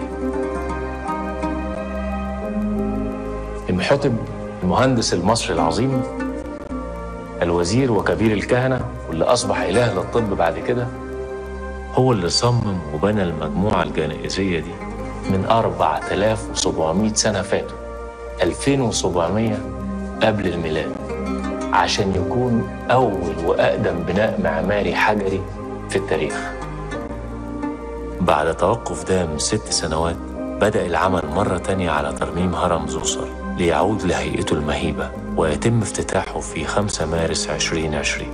إمحتب المهندس المصري العظيم، الوزير وكبير الكهنة واللي أصبح إله للطب بعد كده، هو اللي صمم وبنى المجموعة الجنائزية دي من 4700 سنة فاتوا، 2700 قبل الميلاد، عشان يكون أول وأقدم بناء معماري حجري في التاريخ. بعد توقف دام 6 سنوات بدأ العمل مرة تانية على ترميم هرم زوسر ليعود لهيئته المهيبة، ويتم افتتاحه في 5 مارس 2020.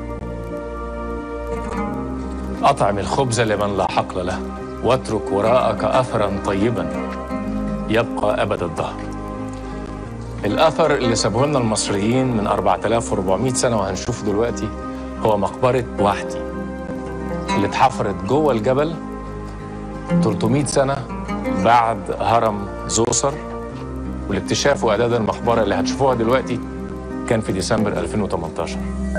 أطعم الخبز لمن لا حقل له، واترك وراءك أثراً طيباً يبقى أبد الدهر. الأثر اللي سابوه لنا المصريين من 4400 سنة وهنشوف دلوقتي هو مقبرة وحدي اللي اتحفرت جوه الجبل 300 سنة بعد هرم زوسر، والاكتشاف وإعداد المقبرة اللي هتشوفوها دلوقتي كان في ديسمبر 2018.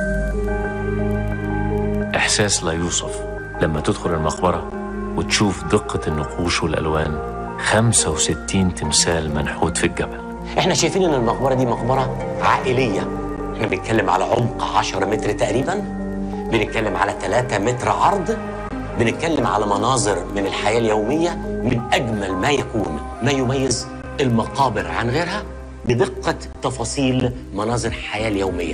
إحساس لا يوصف لما تدخل المقبرة وتشوف دقة النقوش والألوان. 65 تمثال منحوت في الجبل. احنا شايفين ان المقبرة دي مقبرة عائلية. احنا بنتكلم على عمق 10 متر تقريبا، بنتكلم على 3 متر عرض، بنتكلم على مناظر من الحياة اليومية من أجمل ما يكون. ما يميز المقابر عن غيرها بدقة تفاصيل مناظر الحياة اليومية.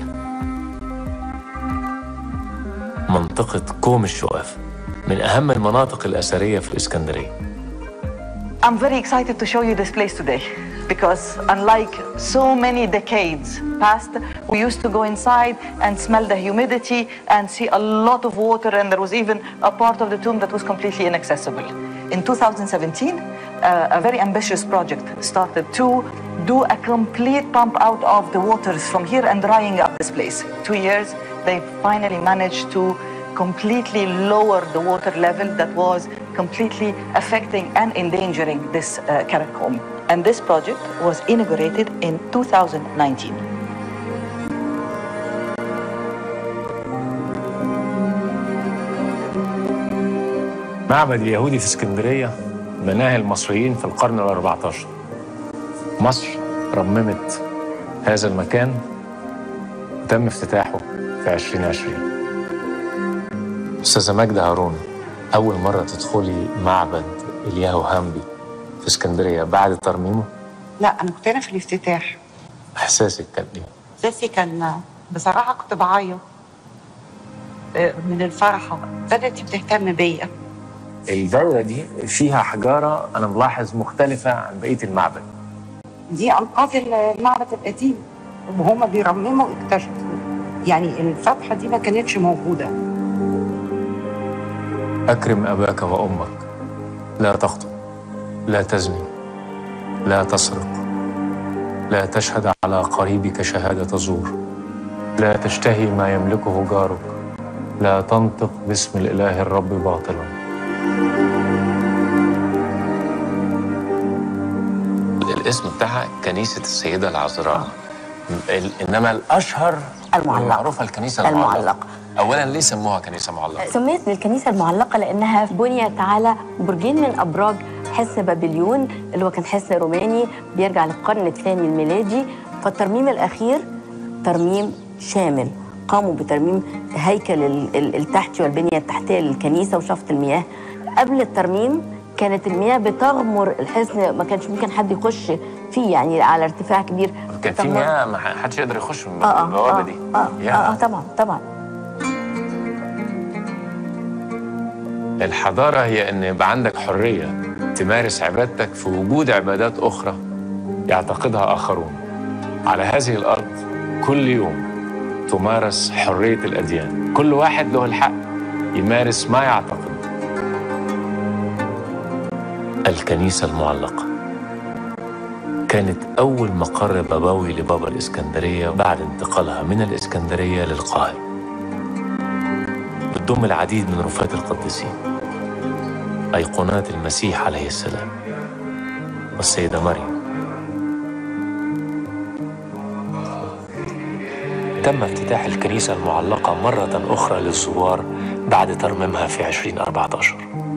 منطقة كوم الشقافة من أهم المناطق الأثرية في الإسكندرية. I'm very excited to show you this place today because unlike so many decades past, we used to go inside and smell the humidity and see a lot of water, and there was even a part of the tomb that was completely inaccessible. In 2017, a very ambitious project started to do a complete pump out of the waters from here and drying up this place. 2 years, they finally managed to completely lower the water level that was completely affecting and endangering this catacomb. And this project was inaugurated in 2019. معبد اليهودي في اسكندرية بناه المصريين في القرن ال14. مصر رممت هذا المكان وتم افتتاحه في 2020. أستاذة ماجدة هارون، أول مرة تدخلي معبد الياهو هامبي في اسكندرية بعد ترميمه؟ لا، أنا كنت هنا في الافتتاح. إحساسك كان إيه؟ إحساسي كان بصراحة كنت بعيط من الفرحة. بدأت بتهتم بيا. الدورة دي فيها حجارة أنا ملاحظ مختلفة عن بقية المعبد. دي أنقاض المعبد القديم وهم بيرمموا اكتشفوا يعني الفتحة دي ما كانتش موجودة. أكرم أباك وأمك، لا تخطئ، لا تزني، لا تسرق، لا تشهد على قريبك شهادة زور، لا تشتهي ما يملكه جارك، لا تنطق باسم الإله الرب باطلا. الاسم بتاعها كنيسة السيدة العذراء، إنما الأشهر المعروفة الكنيسة المعلقة. اولا ليه سموها كنيسه معلقه؟ سميت بالكنيسه المعلقه لانها بنيت على برجين من ابراج حصن بابليون اللي هو كان حصن روماني بيرجع للقرن الثاني الميلادي. فالترميم الاخير ترميم شامل، قاموا بترميم هيكل التحتي والبنيه التحتيه للكنيسه وشفط المياه. قبل الترميم كانت المياه بتغمر الحصن، ما كانش ممكن حد يخش فيه يعني على ارتفاع كبير. كان في مياه ما حدش يقدر يخش من البوابه دي. طبعا. الحضاره هي ان يبقى عندك حريه تمارس عبادتك في وجود عبادات اخرى يعتقدها اخرون. على هذه الارض كل يوم تمارس حريه الاديان، كل واحد له الحق يمارس ما يعتقد. الكنيسه المعلقه كانت أول مقر بابوي لبابا الإسكندرية بعد انتقالها من الإسكندرية للقاهرة. بتضم العديد من رفات القديسين، أيقونات المسيح عليه السلام والسيدة مريم. تم افتتاح الكنيسة المعلقة مرة أخرى للزوار بعد ترميمها في 2014.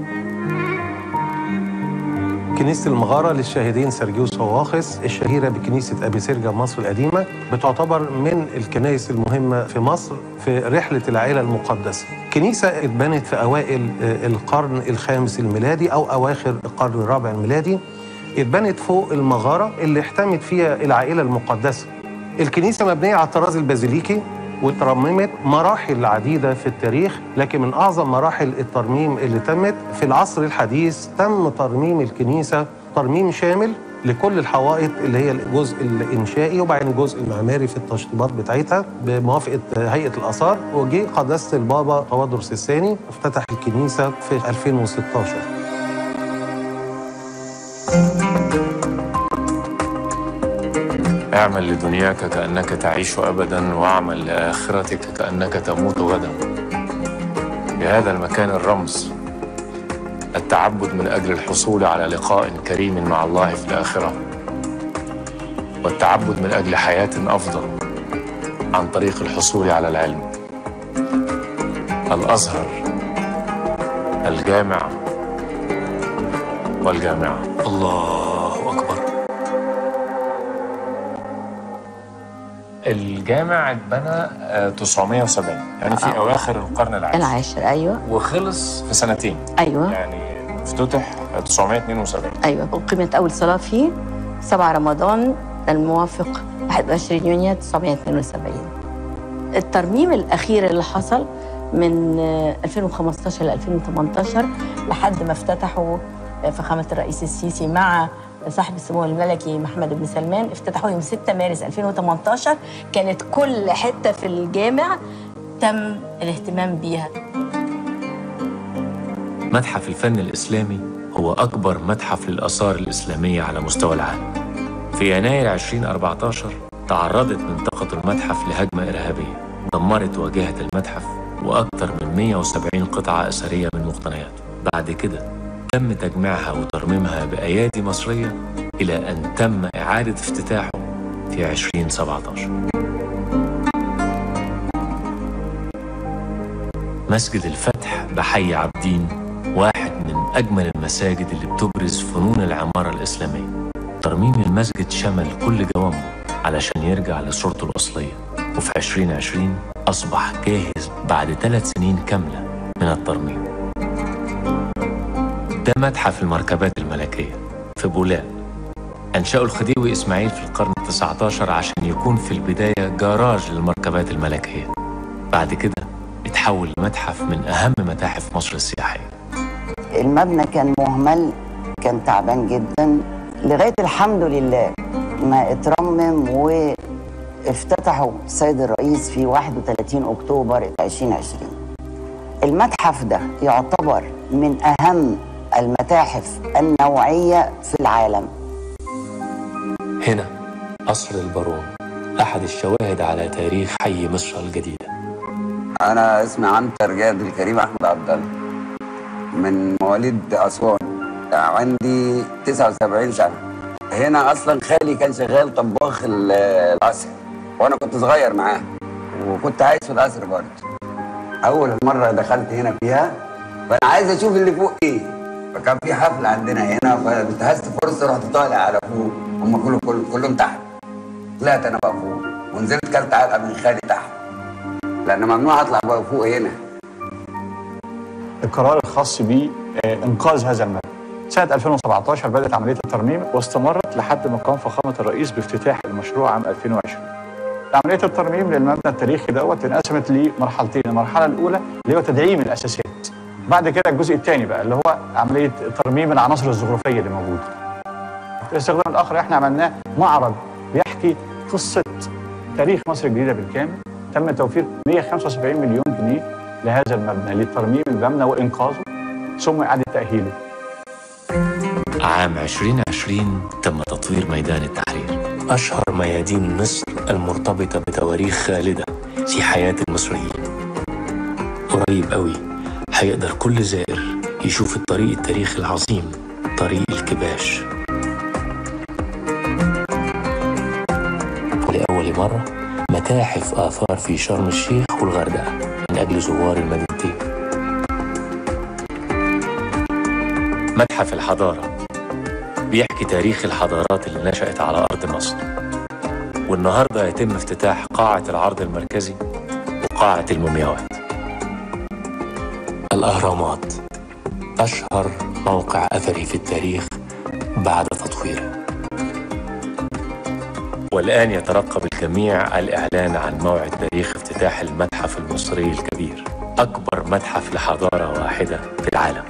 كنيسة المغارة للشاهدين سرجيوس وواخس الشهيرة بكنيسة أبي سرجة مصر القديمة بتعتبر من الكنائس المهمة في مصر في رحلة العائلة المقدسة. كنيسة اتبنت في أوائل القرن الخامس الميلادي أو أواخر القرن الرابع الميلادي. اتبنت فوق المغارة اللي احتمت فيها العائلة المقدسة. الكنيسة مبنية على الطراز البازيليكي وترممت مراحل عديدة في التاريخ، لكن من أعظم مراحل الترميم اللي تمت في العصر الحديث تم ترميم الكنيسة ترميم شامل لكل الحوائط اللي هي الجزء الإنشائي وبعدين الجزء المعماري في التشطيبات بتاعتها بموافقة هيئة الآثار. وجي قداسة البابا تودرس الثاني افتتح الكنيسة في 2016. اعمل لدنياك كأنك تعيش أبداً واعمل لآخرتك كأنك تموت غداً. بهذا المكان الرمز التعبد من أجل الحصول على لقاء كريم مع الله في الآخرة، والتعبد من أجل حياة أفضل عن طريق الحصول على العلم. الأزهر، الجامع والجامعة. الله أكبر. الجامع اتبنى 970 يعني في أواخر القرن العاشر. أيوة. وخلص في سنتين. أيوة. يعني افتتح 972. أيوة. أقيمت أول صلاة فيه 7 رمضان الموافق 21 يونيو 972. الترميم الأخير اللي حصل من 2015 ل 2018 لحد ما افتتحوا فخامة الرئيس السيسي مع صاحب السمو الملكي محمد بن سلمان، افتتحوا يوم 6 مارس 2018. كانت كل حتة في الجامع تم الاهتمام بيها. متحف الفن الإسلامي هو أكبر متحف للآثار الإسلامية على مستوى العالم. في يناير 2014 تعرضت منطقة المتحف لهجمة إرهابية دمرت واجهة المتحف وأكثر من 170 قطعة أثرية من مقتنياته. بعد كده تم تجميعها وترميمها بأيادي مصرية إلى أن تم إعادة افتتاحه في 2017. مسجد الفتح بحي عابدين واحد من أجمل المساجد اللي بتبرز فنون العمارة الإسلامية. ترميم المسجد شمل كل جوانبه علشان يرجع لصورته الأصلية، وفي 2020 أصبح جاهز بعد 3 سنين كاملة من الترميم. ده متحف المركبات الملكية في بولاق. أنشأه الخديوي إسماعيل في القرن ال19 عشان يكون في البداية جراج للمركبات الملكية. بعد كده اتحول لمتحف من أهم متاحف مصر السياحية. المبنى كان مهمل، كان تعبان جدا لغاية الحمد لله ما اترمم وافتتحوا السيد الرئيس في 31 أكتوبر 2020. المتحف ده يعتبر من أهم المتاحف النوعية في العالم. هنا قصر البارون، أحد الشواهد على تاريخ حي مصر الجديدة. أنا اسمي عنتر جاد الكريم أحمد عبد الله، من مواليد أسوان، عندي 79 سنة. هنا أصلا خالي كان شغال طباخ العصر وأنا كنت صغير معاه وكنت عايش في العصر برضه. اول مره دخلت هنا فيها، فانا عايز اشوف اللي فوق ايه. فكان في حفله عندنا هنا، فانتهزت فرصه رحت طالع على فوق، هم كلهم تحت. طلعت انا بقى فوق ونزلت كلت علقه من خالي تحت، لان ممنوع اطلع بقى فوق هنا. القرار الخاص بإنقاذ هذا المبنى. سنة 2017 بدأت عملية الترميم واستمرت لحد ما قام فخامة الرئيس بافتتاح المشروع عام 2020. عملية الترميم للمبنى التاريخي دوت انقسمت لمرحلتين، المرحلة الأولى اللي هو تدعيم الأساسيات. بعد كده الجزء الثاني بقى اللي هو عملية ترميم العناصر الزخرفية اللي موجودة. الاستخدام الآخر احنا عملناه معرض بيحكي قصة تاريخ مصر الجديدة بالكامل. تم توفير 175 مليون جنيه لهذا المبنى لترميم المبنى وإنقاذه ثم إعادة تأهيله. عام 2020 تم تطوير ميدان التحرير، أشهر ميادين مصر المرتبطة بتواريخ خالدة في حياة المصريين. قريب قوي هيقدر كل زائر يشوف الطريق التاريخي العظيم، طريق الكباش. ولأول مرة متاحف آثار في شرم الشيخ والغردقة من أجل زوار المدينتين. متحف الحضارة بيحكي تاريخ الحضارات اللي نشأت على أرض مصر، والنهاردة يتم افتتاح قاعة العرض المركزي وقاعة المومياوات. الأهرامات أشهر موقع أثري في التاريخ بعد تطويره. والآن يترقب الجميع الإعلان عن موعد تاريخ افتتاح المتحف المصري الكبير، أكبر متحف لحضارة واحدة في العالم.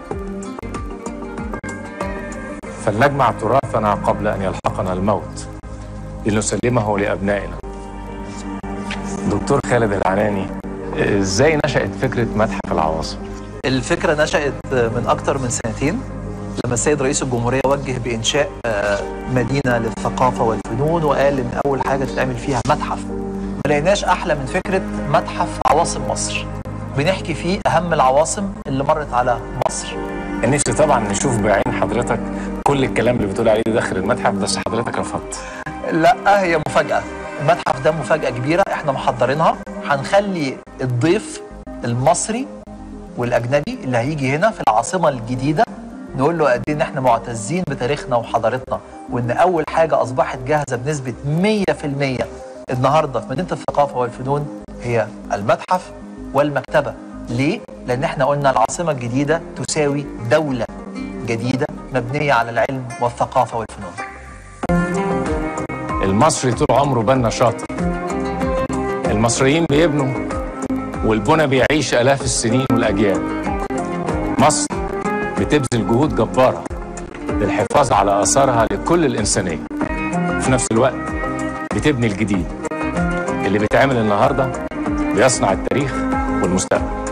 فلنجمع تراثنا قبل أن يلحقنا الموت لنسلمه لأبنائنا. دكتور خالد العناني، إزاي نشأت فكرة متحف العواصم؟ الفكرة نشأت من أكتر من سنتين لما السيد رئيس الجمهورية وجه بإنشاء مدينة للثقافة والفنون، وقال إن أول حاجة تتعمل فيها متحف. ما لقيناش أحلى من فكرة متحف عواصم مصر، بنحكي فيه أهم العواصم اللي مرت على مصر. نفسي طبعا نشوف بعين حضرتك كل الكلام اللي بتقول عليه داخل المتحف، بس حضرتك رفضت. لا، هي مفاجأة. المتحف ده مفاجأة كبيرة احنا محضرينها. هنخلي الضيف المصري والأجنبي اللي هيجي هنا في العاصمة الجديدة نقول له قد ايه ان احنا معتزين بتاريخنا وحضارتنا، وان اول حاجة اصبحت جاهزة بنسبة 100% النهاردة في مدينة الثقافة والفنون هي المتحف والمكتبة. ليه؟ لان احنا قلنا العاصمة الجديدة تساوي دولة جديدة مبنية على العلم والثقافة والفنون. المصري طول عمره بنا شاطر. المصريين بيبنوا والبنى بيعيش آلاف السنين والأجيال. مصر بتبذل جهود جبارة للحفاظ على آثارها لكل الإنسانية، وفي نفس الوقت بتبني الجديد. اللي بيتعمل النهاردة بيصنع التاريخ والمستقبل.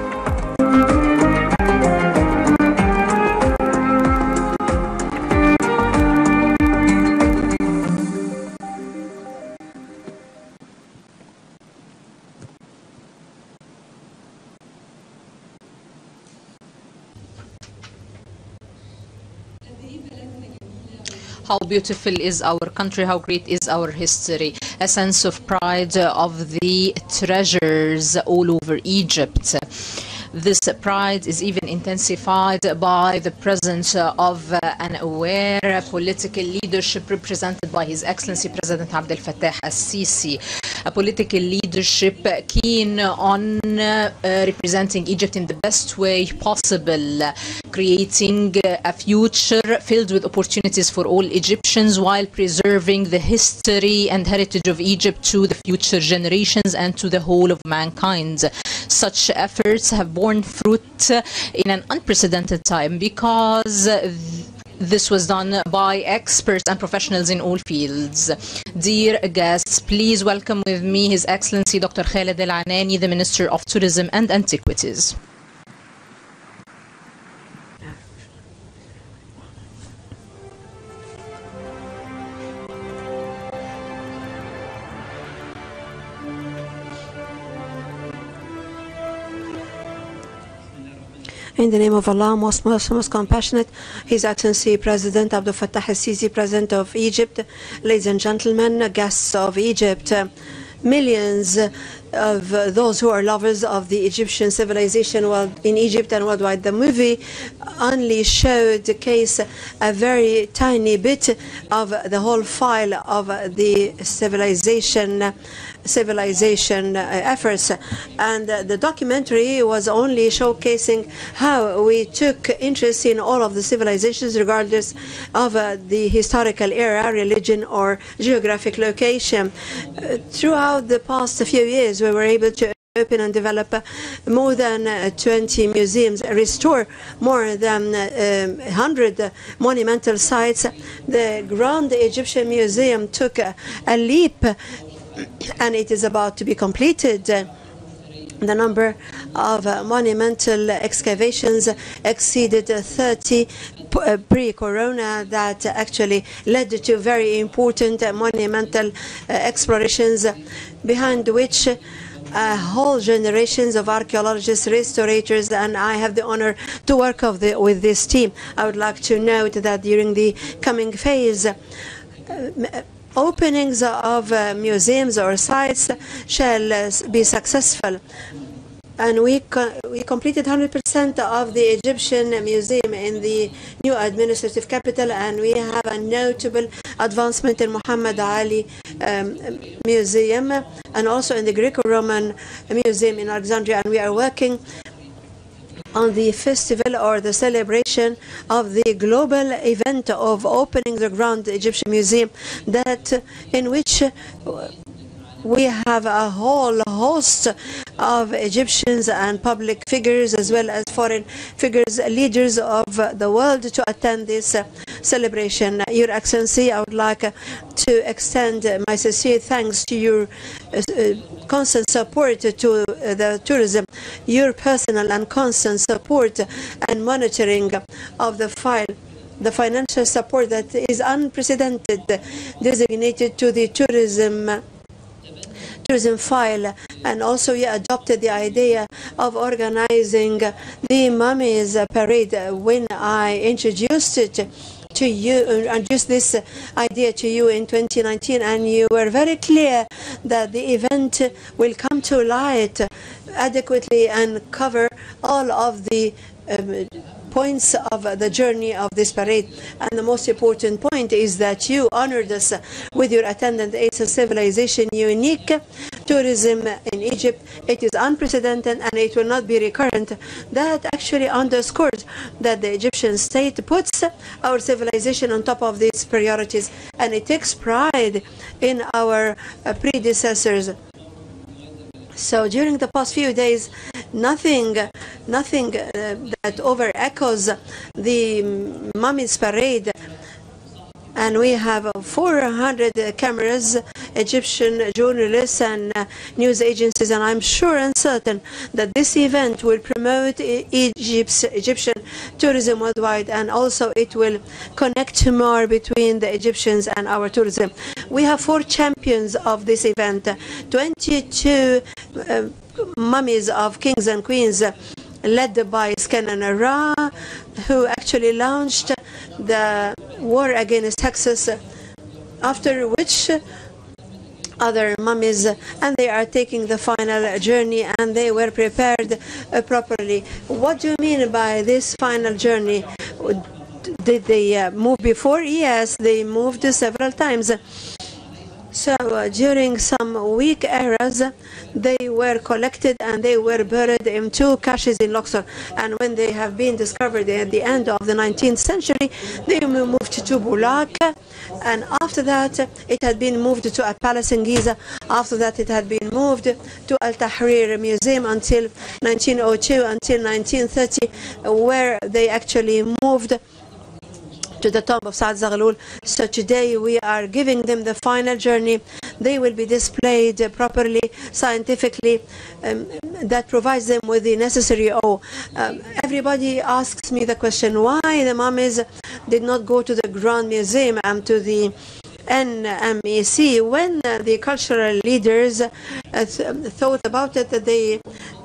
How beautiful is our country, how great is our history. A sense of pride of the treasures all over Egypt. This pride is even intensified by the presence of an aware political leadership represented by His Excellency President Abdel Fattah al-Sisi. A political leadership keen on representing Egypt in the best way possible, creating a future filled with opportunities for all Egyptians while preserving the history and heritage of Egypt to the future generations and to the whole of mankind. Such efforts have borne fruit in an unprecedented time because this was done by experts and professionals in all fields. Dear guests, please welcome with me His Excellency Dr. Khaled Al-Anani, the Minister of Tourism and Antiquities. In the name of Allah, most compassionate, His Excellency President Abdel Fattah al-Sisi, President of Egypt, ladies and gentlemen, guests of Egypt, millions of those who are lovers of the Egyptian civilization in Egypt and worldwide. The movie only showcased a very tiny bit of the whole file of the civilization efforts, and the documentary was only showcasing how we took interest in all of the civilizations regardless of the historical era, religion, or geographic location. Throughout the past few years, we were able to open and develop more than 20 museums, restore more than 100 monumental sites. The Grand Egyptian Museum took a leap, and it is about to be completed. The number of monumental excavations exceeded 30 pre-corona that actually led to very important monumental explorations, behind which whole generations of archaeologists, restorators, and I have the honor to work with this team. I would like to note that during the coming phase, openings of museums or sites shall be successful. And we completed 100% of the Egyptian museum in the new administrative capital, and we have a notable advancement in Muhammad Ali Museum and also in the Greco-Roman Museum in Alexandria. And we are working on the festival or the celebration of the global event of opening the Grand Egyptian Museum, in which we have a whole host of Egyptians and public figures as well as foreign figures, leaders of the world, to attend this celebration. Your Excellency, I would like to extend my sincere thanks to your constant support to the tourism, your personal and constant support and monitoring of the file. The financial support that is unprecedented designated to the tourism file, and also you adopted the idea of organizing the Mummies Parade. When I introduced it to you, introduced this idea to you in 2019, and you were very clear that the event will come to light adequately and cover all of the points of the journey of this parade. And the most important point is that you honored us with your attendance. It's a civilization unique tourism in Egypt. It is unprecedented and it will not be recurrent. That actually underscores that the Egyptian state puts our civilization on top of these priorities, and it takes pride in our predecessors. So during the past few days, nothing that over echoes the Mummies Parade. And we have 400 cameras, Egyptian journalists and news agencies, and I'm sure and certain that this event will promote Egyptian tourism worldwide, and also it will connect more between the Egyptians and our tourism. We have 4 champions of this event, 22 mummies of kings and queens, led by Sken-en-Ra, who actually launched the war against Texas, after which other mummies, and they are taking the final journey, and they were prepared properly. What do you mean by this final journey? Did they move before? Yes, they moved several times. So during some weak eras, they were collected and they were buried in 2 caches in Luxor. And when they have been discovered at the end of the 19th century, they moved to Bulaq. And after that, it had been moved to a palace in Giza. After that, it had been moved to Al Tahrir Museum until 1902, until 1930, where they actually moved to the tomb of Saad Zaghloul. So today we are giving them the final journey. They will be displayed properly, scientifically, that provides them with the necessary awe. Everybody asks me the question, why the mummies did not go to the Grand Museum and to the NMEC when the cultural leaders thought about it. They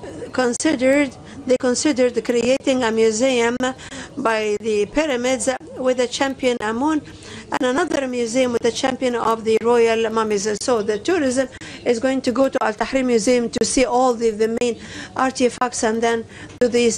considered creating a museum by the pyramids with a champion Amun, and another museum with a champion of the royal mummies. So the tourism is going to go to Al Tahrir Museum to see all the main artifacts and then to this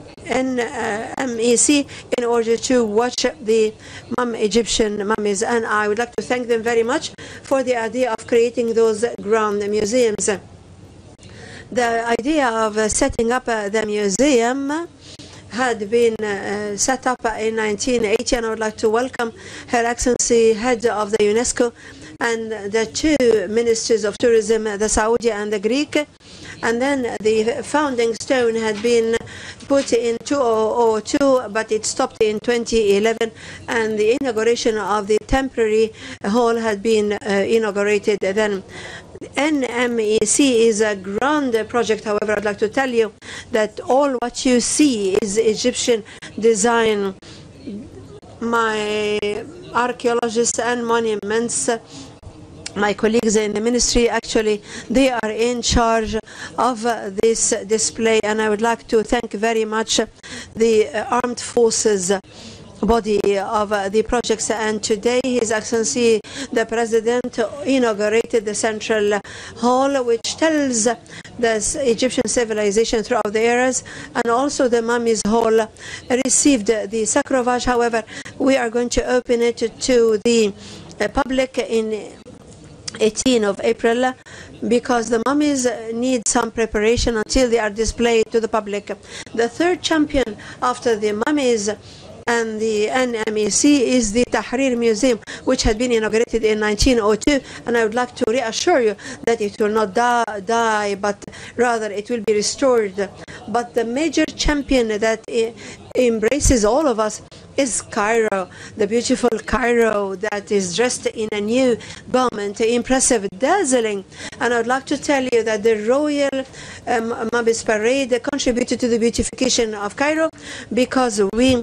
NMEC in order to watch the Egyptian mummies. And I would like to thank them very much for the idea of creating those grand museums. The idea of setting up the museum had been set up in 1980, and I would like to welcome Her Excellency, head of the UNESCO, and the two ministries of tourism, the Saudi and the Greek. And then the founding stone had been put in 2002, but it stopped in 2011, and the inauguration of the temporary hall had been inaugurated then. NMEC is a grand project. However, I'd like to tell you that all what you see is Egyptian design. My archaeologists and monuments, my colleagues in the ministry, actually, they are in charge of this display, and I would like to thank very much the armed forces body of the projects. And today His Excellency the President inaugurated the Central Hall, which tells the Egyptian civilization throughout the eras, and also the Mummies Hall received the sacrovage. However, we are going to open it to the public in 18th of April, because the mummies need some preparation until they are displayed to the public. The third champion after the mummies and the NMEC is the Tahrir Museum, which had been inaugurated in 1902, and I would like to reassure you that it will not die, but rather it will be restored. But the major champion that embraces all of us is Cairo, the beautiful Cairo that is dressed in a new garment, impressive, dazzling. And I would like to tell you that the Royal Mummies Parade contributed to the beautification of Cairo, because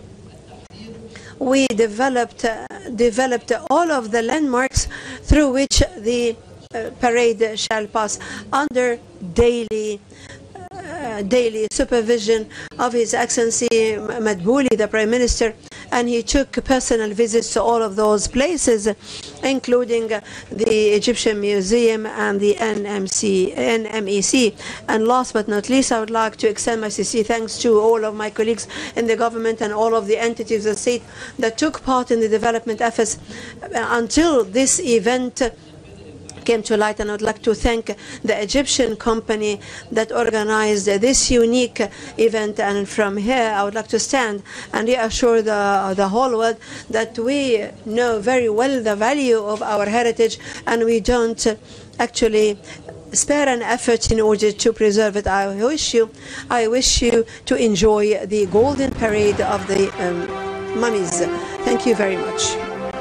we developed all of the landmarks through which the parade shall pass under daily supervision of His Excellency Madbouli, the Prime Minister, and he took personal visits to all of those places, including the Egyptian Museum and the NMEC. And last but not least, I would like to extend my sincere thanks to all of my colleagues in the government and all of the entities of the state that took part in the development efforts until this event came to light. And I would like to thank the Egyptian company that organized this unique event. And from here, I would like to stand and reassure the whole world that we know very well the value of our heritage, and we don't actually spare an effort in order to preserve it. I wish you to enjoy the golden parade of the mummies. Thank you very much.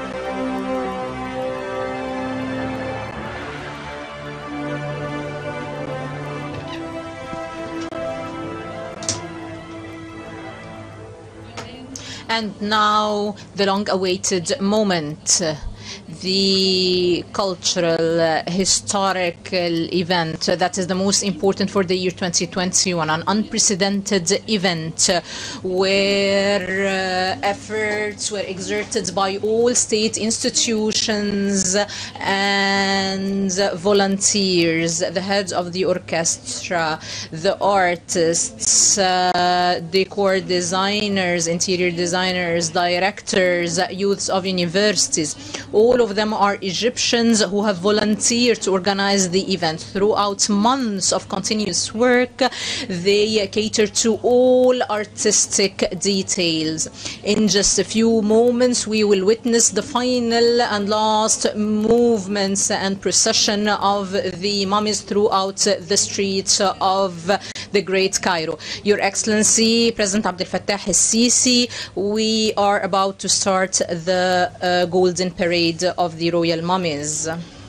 And now the long-awaited moment, the cultural, historical event that is the most important for the year 2021, an unprecedented event where efforts were exerted by all state institutions and volunteers, the heads of the orchestra, the artists, decor designers, interior designers, directors, youths of universities. All of them are Egyptians who have volunteered to organize the event. Throughout months of continuous work, they cater to all artistic details. In just a few moments, we will witness the final and last movements and procession of the mummies throughout the streets of the Great Cairo. Your Excellency, President Abdel Fattah el-Sisi, we are about to start the Golden Parade of the Royal Mummies.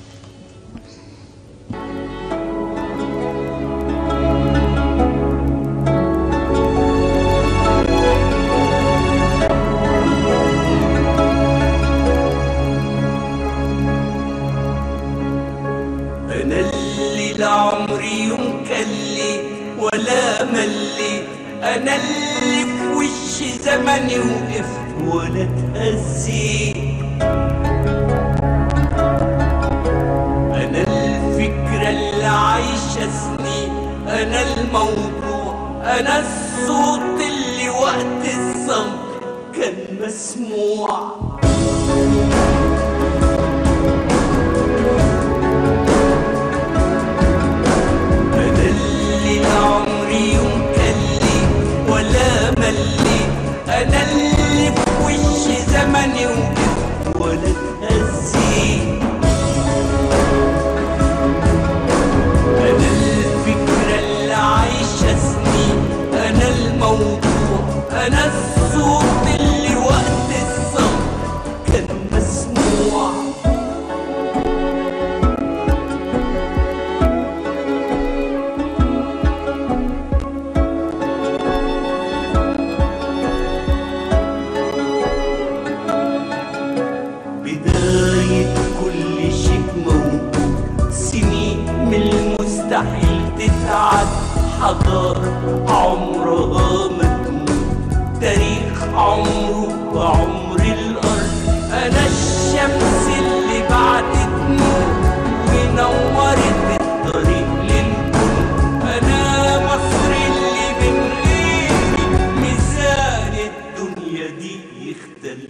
أنا اللي لعمري يوم كلي ولا ملي، أنا اللي في وش زمني وقفت ولا اتهزيت، أنا الفكرة عايشة سنين. أنا الموضوع، أنا الصوت اللي وقت الصمت كان مسموع. أنا اللي لعمري يوم كلي ولا ملي، أنا اللي في وش زمني وقف ولا اتهزيت. أنا الفكرة اللي عايشة سنين، أنا الموضوع، أنا الصوت اللي وقت الصمت كان مسموع. بداية كل شيء موجود، سنين من المستحيل تتعد، حضارة عمرها ما تموت، تاريخ عمره وعمر الأرض. أنا الشمس اللي بعدت نور ونورت الطريق للكل. أنا مصر اللي من غيري ميزان الدنيا دي يختلف.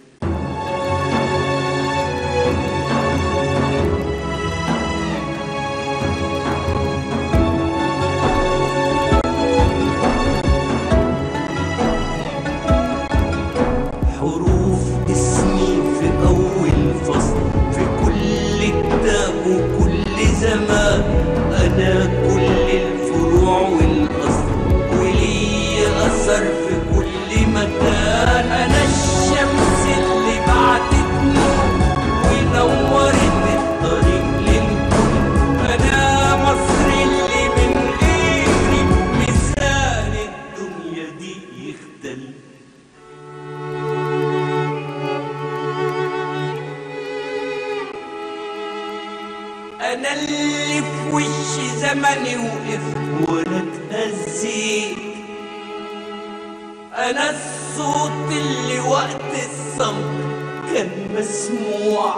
حروف اسمي في أول فصل، في كل كتاب وكل زمان. أنا كل الفروع والأصل ولي أثر في كل مكان. أنا الشمس اللي بعتت نور ونورت الطريق للكل. أنا مصر اللي من غيري ميزان الدنيا دي يختلف. أنا اللي في وش زمني وقفت ولا اتهزيت. أنا الصوت اللي وقت الصمت كان مسموع.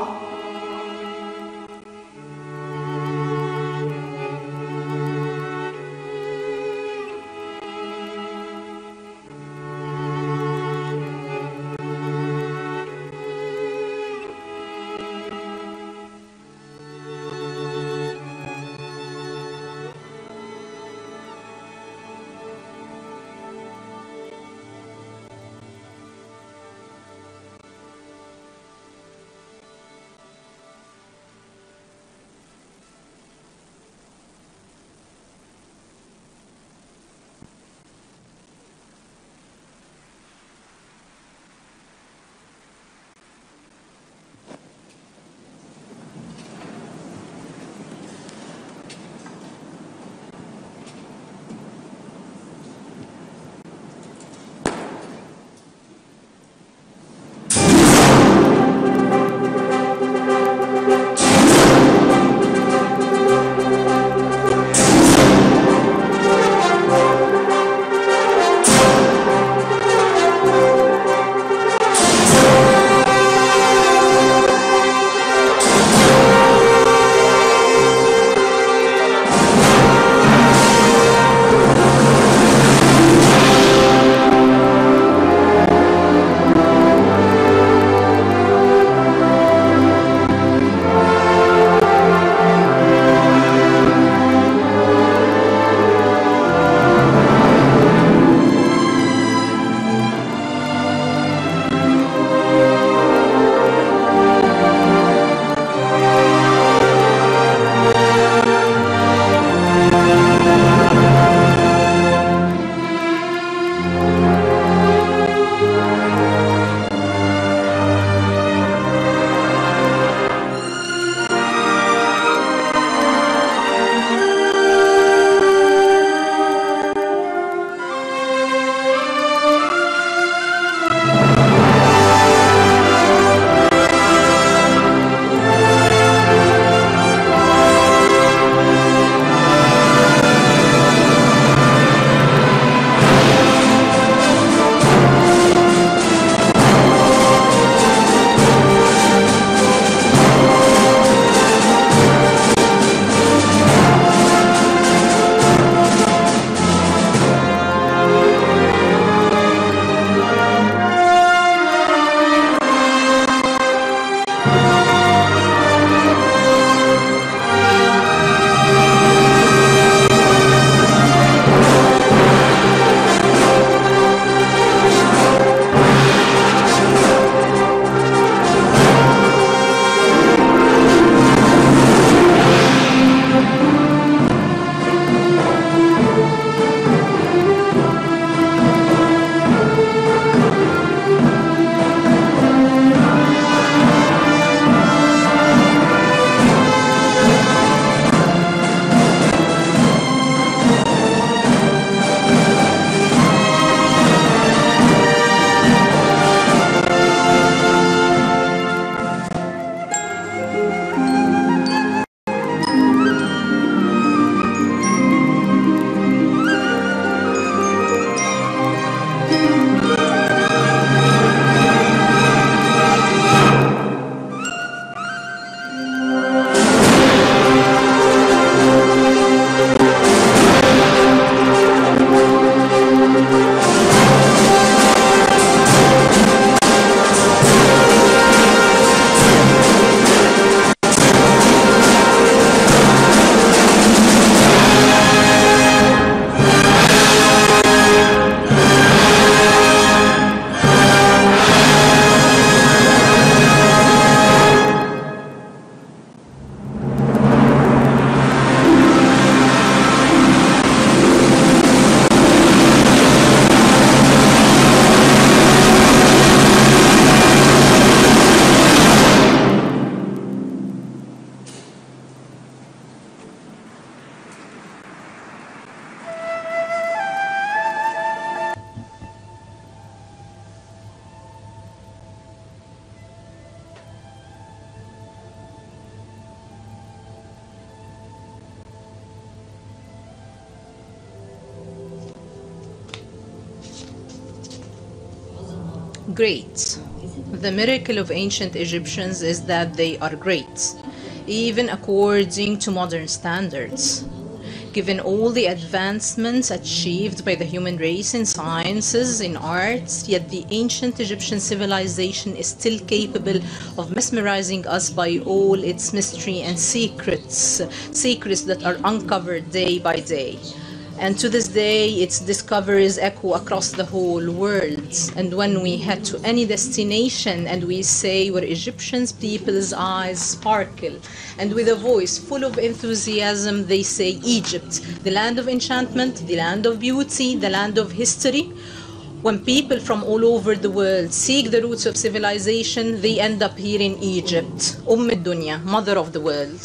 great. The miracle of ancient Egyptians is that they are great, even according to modern standards. Given all the advancements achieved by the human race in sciences, in arts, yet the ancient Egyptian civilization is still capable of mesmerizing us by all its mystery and secrets that are uncovered day by day. And to this day, its discoveries echo across the whole world. And when we head to any destination and we say we're Egyptians, people's eyes sparkle. And with a voice full of enthusiasm, they say Egypt, the land of enchantment, the land of beauty, the land of history. When people from all over the world seek the roots of civilization, they end up here in Egypt, Dunya, mother of the world.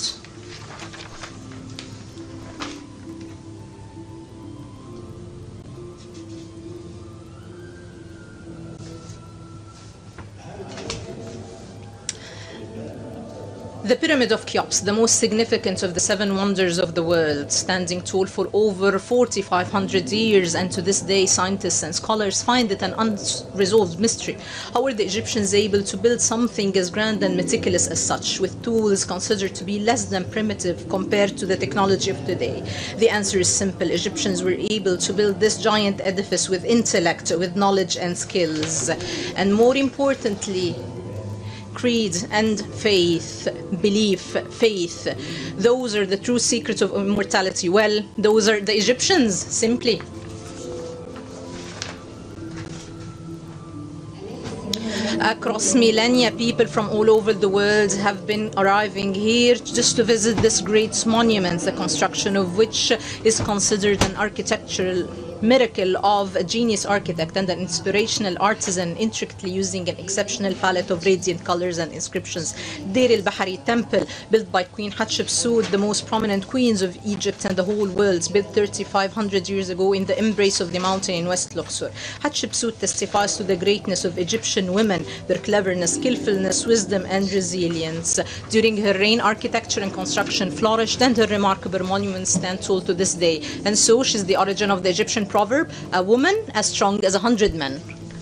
The Pyramid of Cheops, the most significant of the 7 wonders of the world, standing tall for over 4,500 years, and to this day scientists and scholars find it an unresolved mystery. How were the Egyptians able to build something as grand and meticulous as such, with tools considered to be less than primitive compared to the technology of today? The answer is simple. Egyptians were able to build this giant edifice with intellect, with knowledge and skills, and more importantly, creed and faith, belief, faith. Those are the true secrets of immortality. Well, those are the Egyptians, simply. Across millennia, people from all over the world have been arriving here just to visit this great monument, the construction of which is considered an architectural miracle of a genius architect and an inspirational artisan, intricately using an exceptional palette of radiant colors and inscriptions. Deir el-Bahari Temple, built by Queen Hatshepsut, the most prominent queens of Egypt and the whole world, built 3,500 years ago in the embrace of the mountain in West Luxor. Hatshepsut testifies to the greatness of Egyptian women, their cleverness, skillfulness, wisdom, and resilience. During her reign, architecture and construction flourished, and her remarkable monuments stand tall to this day. And so, she's the origin of the Egyptian proverb, a woman as strong as 100 men.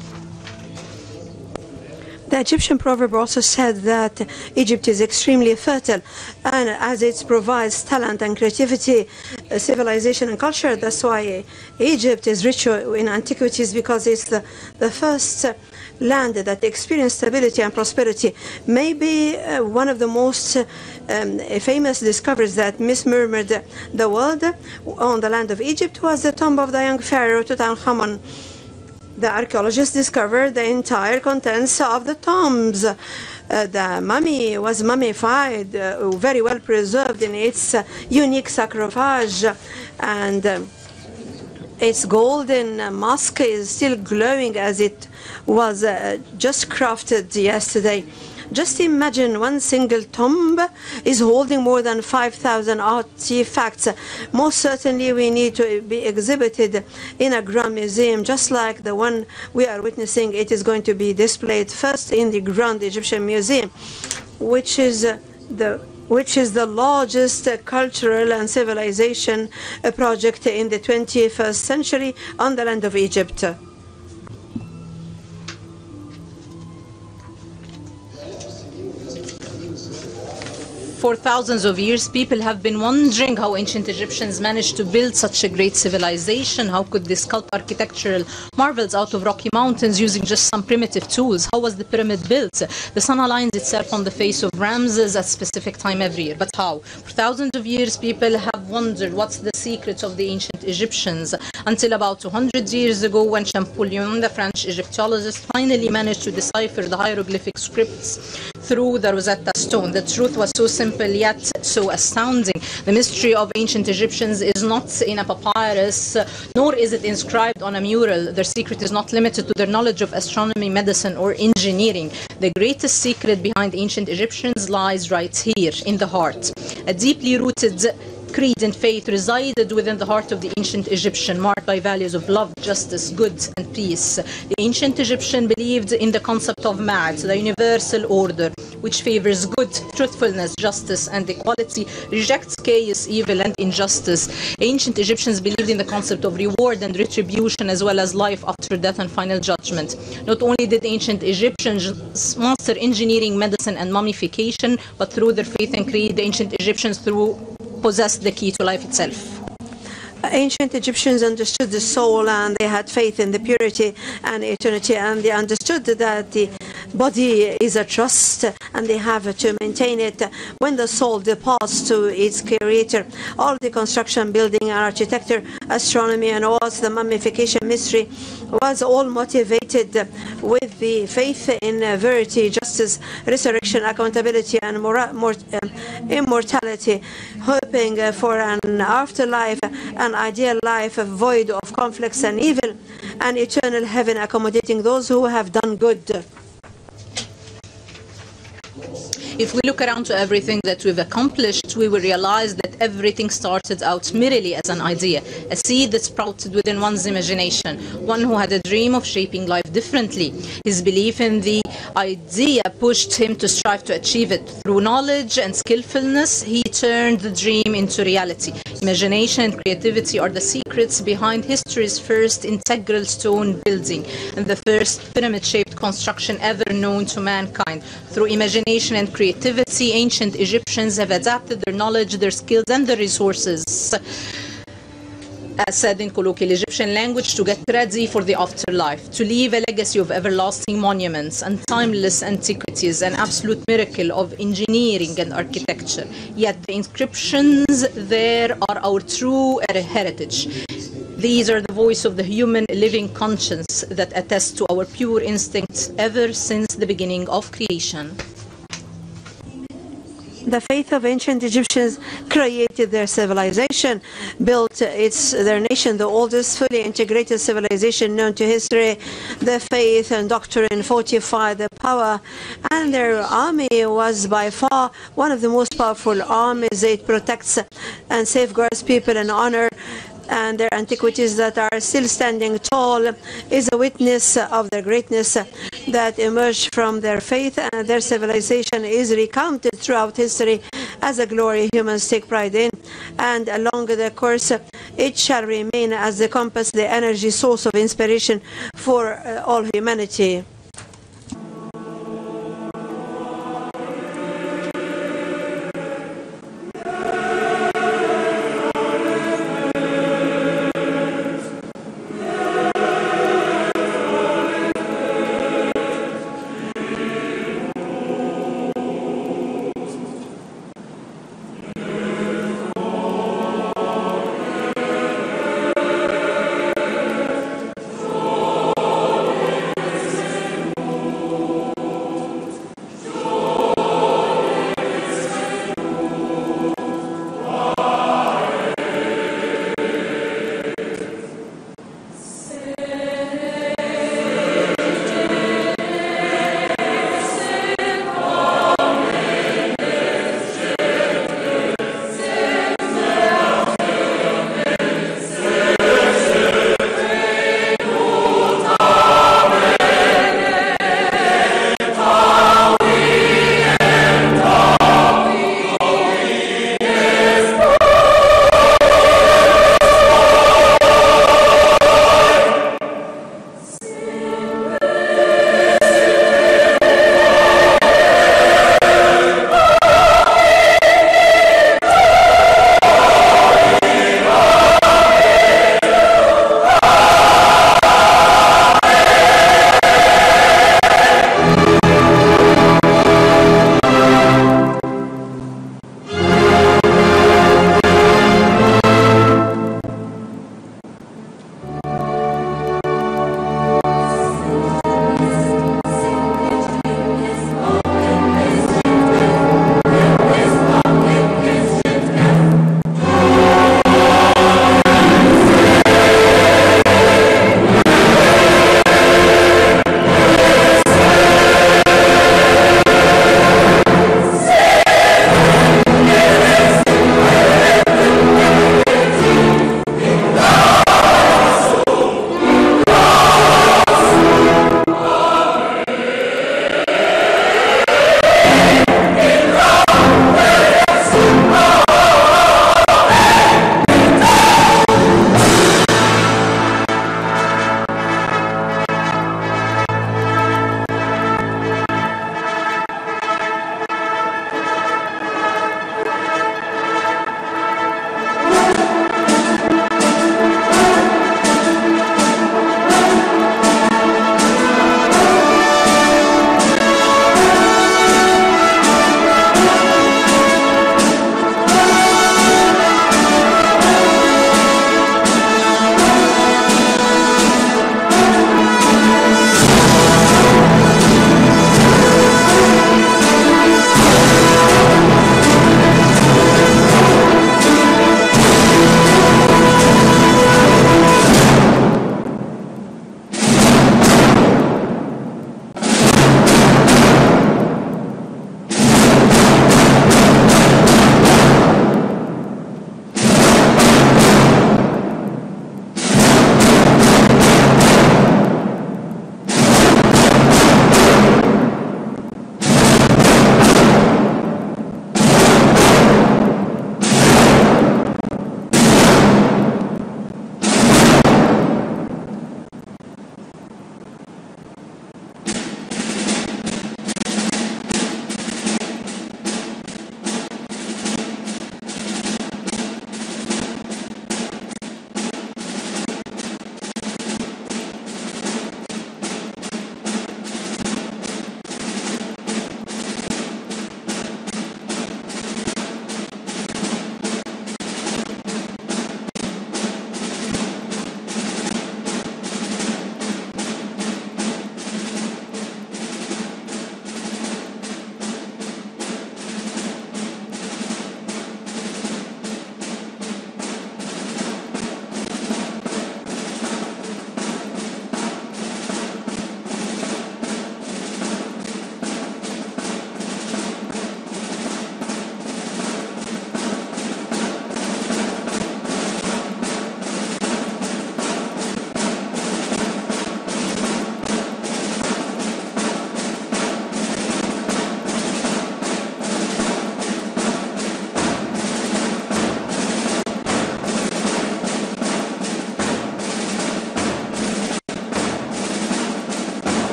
The Egyptian proverb also said that Egypt is extremely fertile, and as it provides talent and creativity, civilization and culture, that's why Egypt is rich in antiquities, because it's the first land that experienced stability and prosperity. Maybe one of the most famous discoveries that mismurmured the world on the land of Egypt was the tomb of the young pharaoh Tutankhamun. The archaeologists discovered the entire contents of the tombs. The mummy was mummified, very well preserved in its unique sarcophage, and its golden mask is still glowing as it was just crafted yesterday. Just imagine one single tomb is holding more than 5,000 artifacts. Most certainly we need to be exhibited in a grand museum, just like the one we are witnessing. It is going to be displayed first in the Grand Egyptian Museum, which is the largest cultural and civilization project in the 21st century on the land of Egypt. For thousands of years, people have been wondering how ancient Egyptians managed to build such a great civilization. How could they sculpt architectural marvels out of rocky mountains using just some primitive tools? How was the pyramid built? The sun aligns itself on the face of Ramses at a specific time every year. But how? For thousands of years, people have wondered what's the secret of the ancient Egyptians, until about 200 years ago, when Champollion, the French Egyptologist, finally managed to decipher the hieroglyphic scripts through the Rosetta Stone. The truth was so simple yet so astounding. The mystery of ancient Egyptians is not in a papyrus, nor is it inscribed on a mural. Their secret is not limited to their knowledge of astronomy, medicine, or engineering. The greatest secret behind ancient Egyptians lies right here, in the heart. A deeply rooted creed and faith resided within the heart of the ancient Egyptian, marked by values of love, justice, good, and peace. The ancient Egyptian believed in the concept of Ma'at, the universal order, which favors good, truthfulness, justice, and equality, rejects chaos, evil, and injustice. Ancient Egyptians believed in the concept of reward and retribution, as well as life after death and final judgment. Not only did ancient Egyptians master engineering, medicine, and mummification, but through their faith and creed, the ancient Egyptians possessed the key to life itself. Ancient Egyptians understood the soul, and they had faith in the purity and eternity, and they understood that the body is a trust and they have to maintain it when the soul departs to its creator. All the construction, building, and architecture, astronomy, and also the mummification mystery was all motivated with the faith in verity, justice, resurrection, accountability, and immortality, hoping for an afterlife, an ideal life void of conflicts and evil, and eternal heaven accommodating those who have done good. If we look around to everything that we've accomplished, we will realize that everything started out merely as an idea, a seed that sprouted within one's imagination, one who had a dream of shaping life differently. His belief in the idea pushed him to strive to achieve it. Through knowledge and skillfulness, he turned the dream into reality. Imagination and creativity are the secrets behind history's first integral stone building and the first pyramid-shaped construction ever known to mankind. Through imagination and creativity, ancient Egyptians have adapted their knowledge, their skills, and their resources, as said in colloquial Egyptian language, to get ready for the afterlife, to leave a legacy of everlasting monuments and timeless antiquities, an absolute miracle of engineering and architecture. Yet the inscriptions there are our true heritage. These are the voice of the human living conscience that attests to our pure instincts ever since the beginning of creation. The faith of ancient Egyptians created their civilization, built their nation, the oldest fully integrated civilization known to history. Their faith and doctrine fortified their power, and their army was by far one of the most powerful armies. It protects and safeguards people and honor, and their antiquities that are still standing tall is a witness of their greatness that emerged from their faith, and their civilization is recounted throughout history as a glory humans take pride in, and along the course it shall remain as the compass, the energy source of inspiration for all humanity.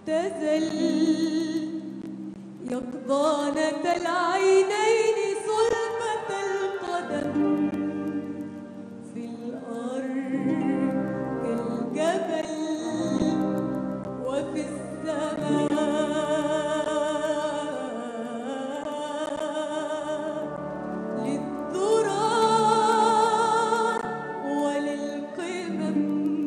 تزل يقظانة العينين صلبة القدم في الأرض كالجبل وفي السماء للذرار وللقمم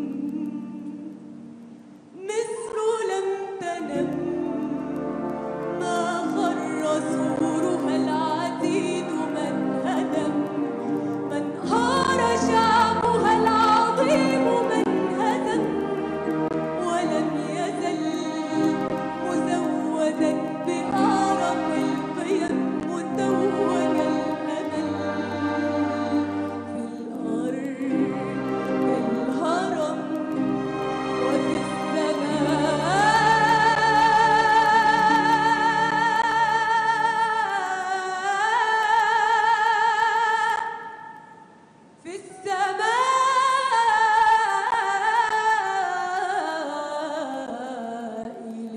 مصر لم تنم ما خر سورها العتيد من هدم من هار شعبها العظيم من هدم ولم يزل مزودا بأعرق القيم متوج الأمل في الأرض كالهرم وفي السماء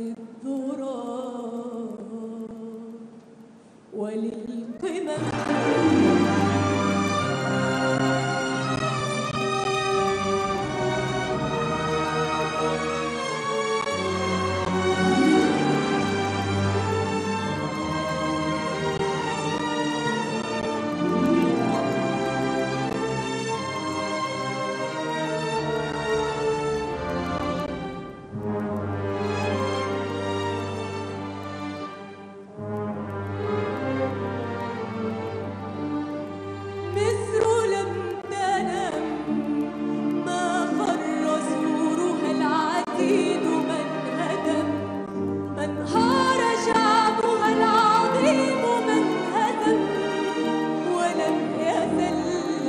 للذرار وللقمم مصر لم تنم ما خر سورها العتيد من هدم من هار شعبها العظيم من هدم ولم يزل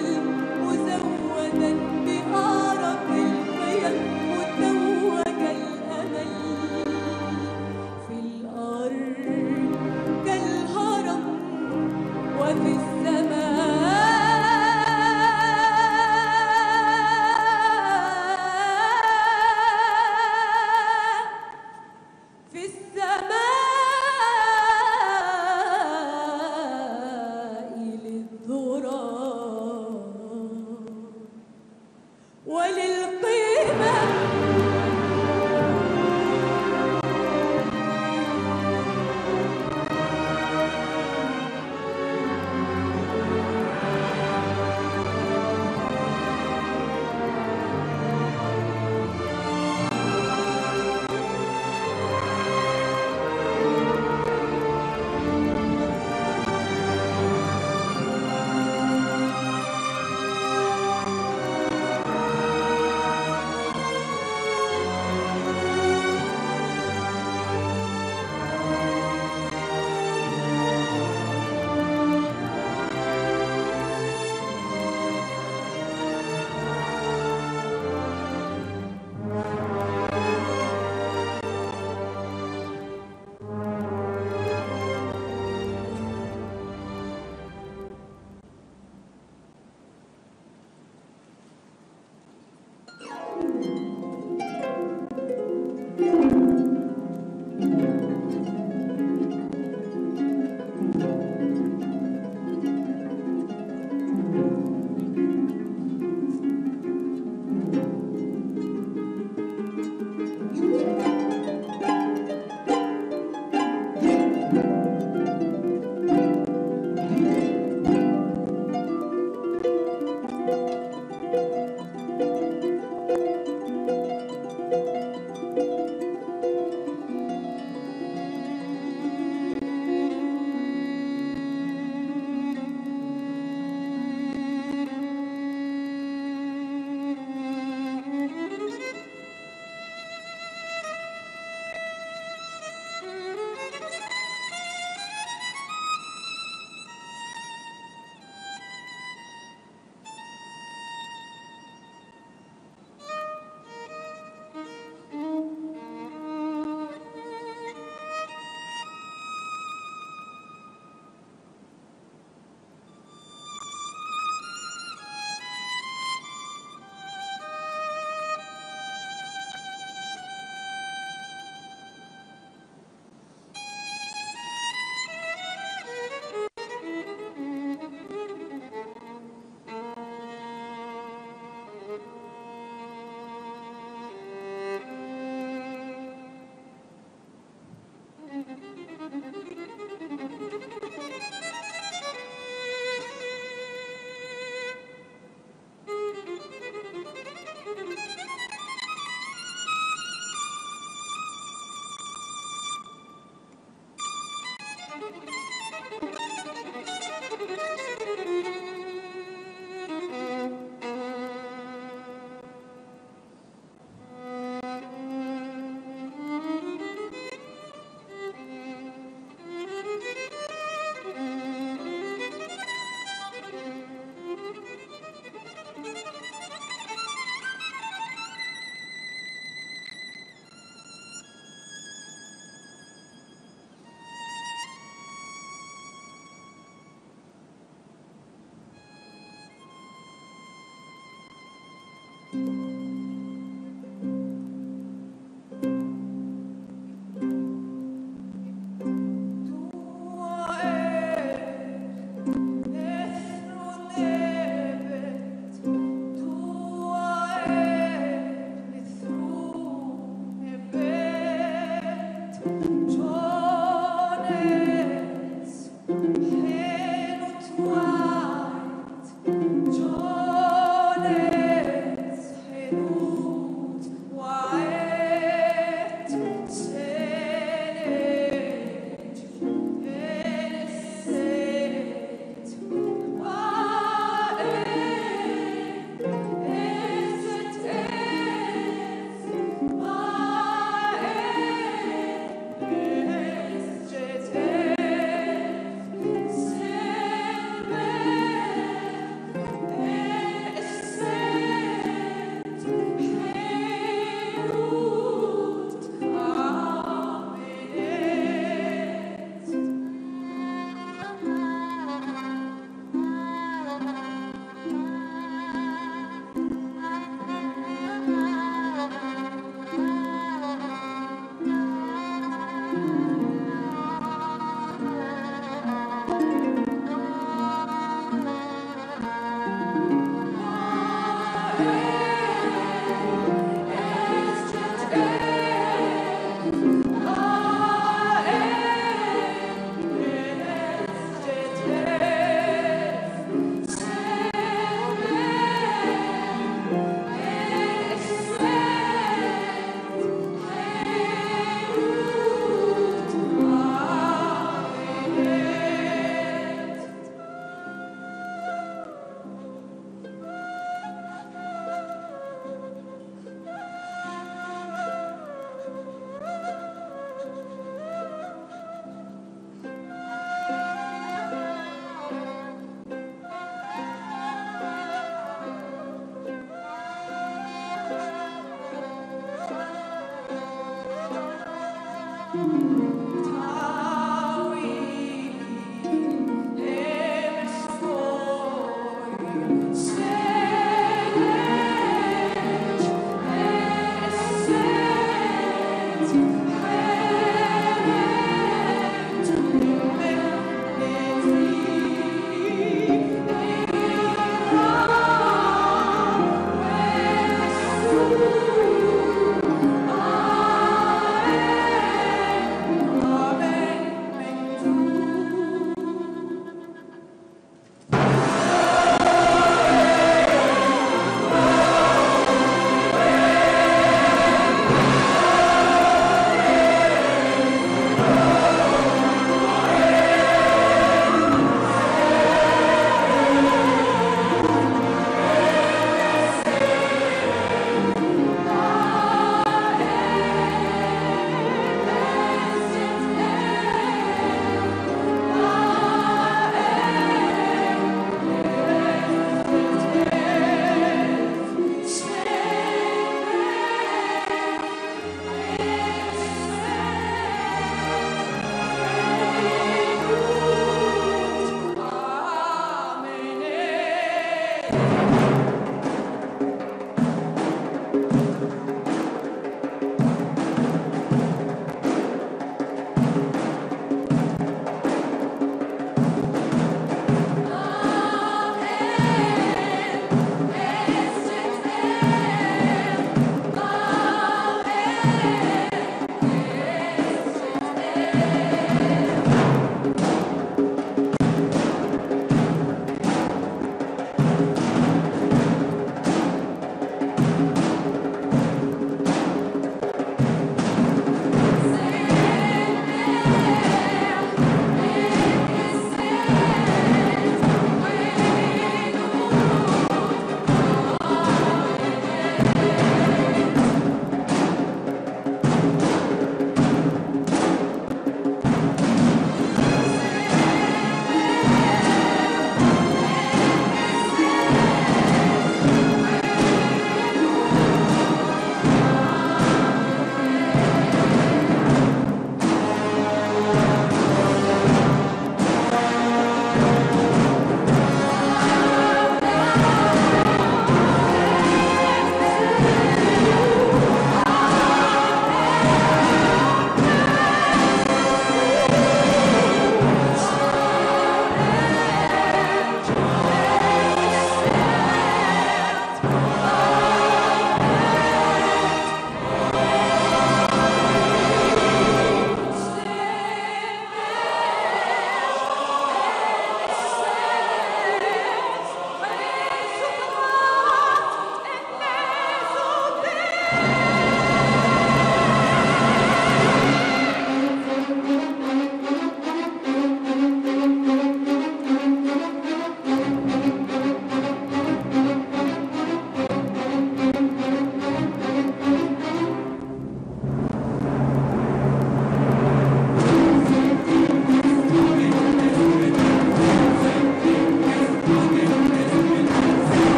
مزودا بأعرق القيم متوج الأمل في الأرض كالهرم وفي السماء للذرار وللقمم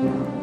الأمل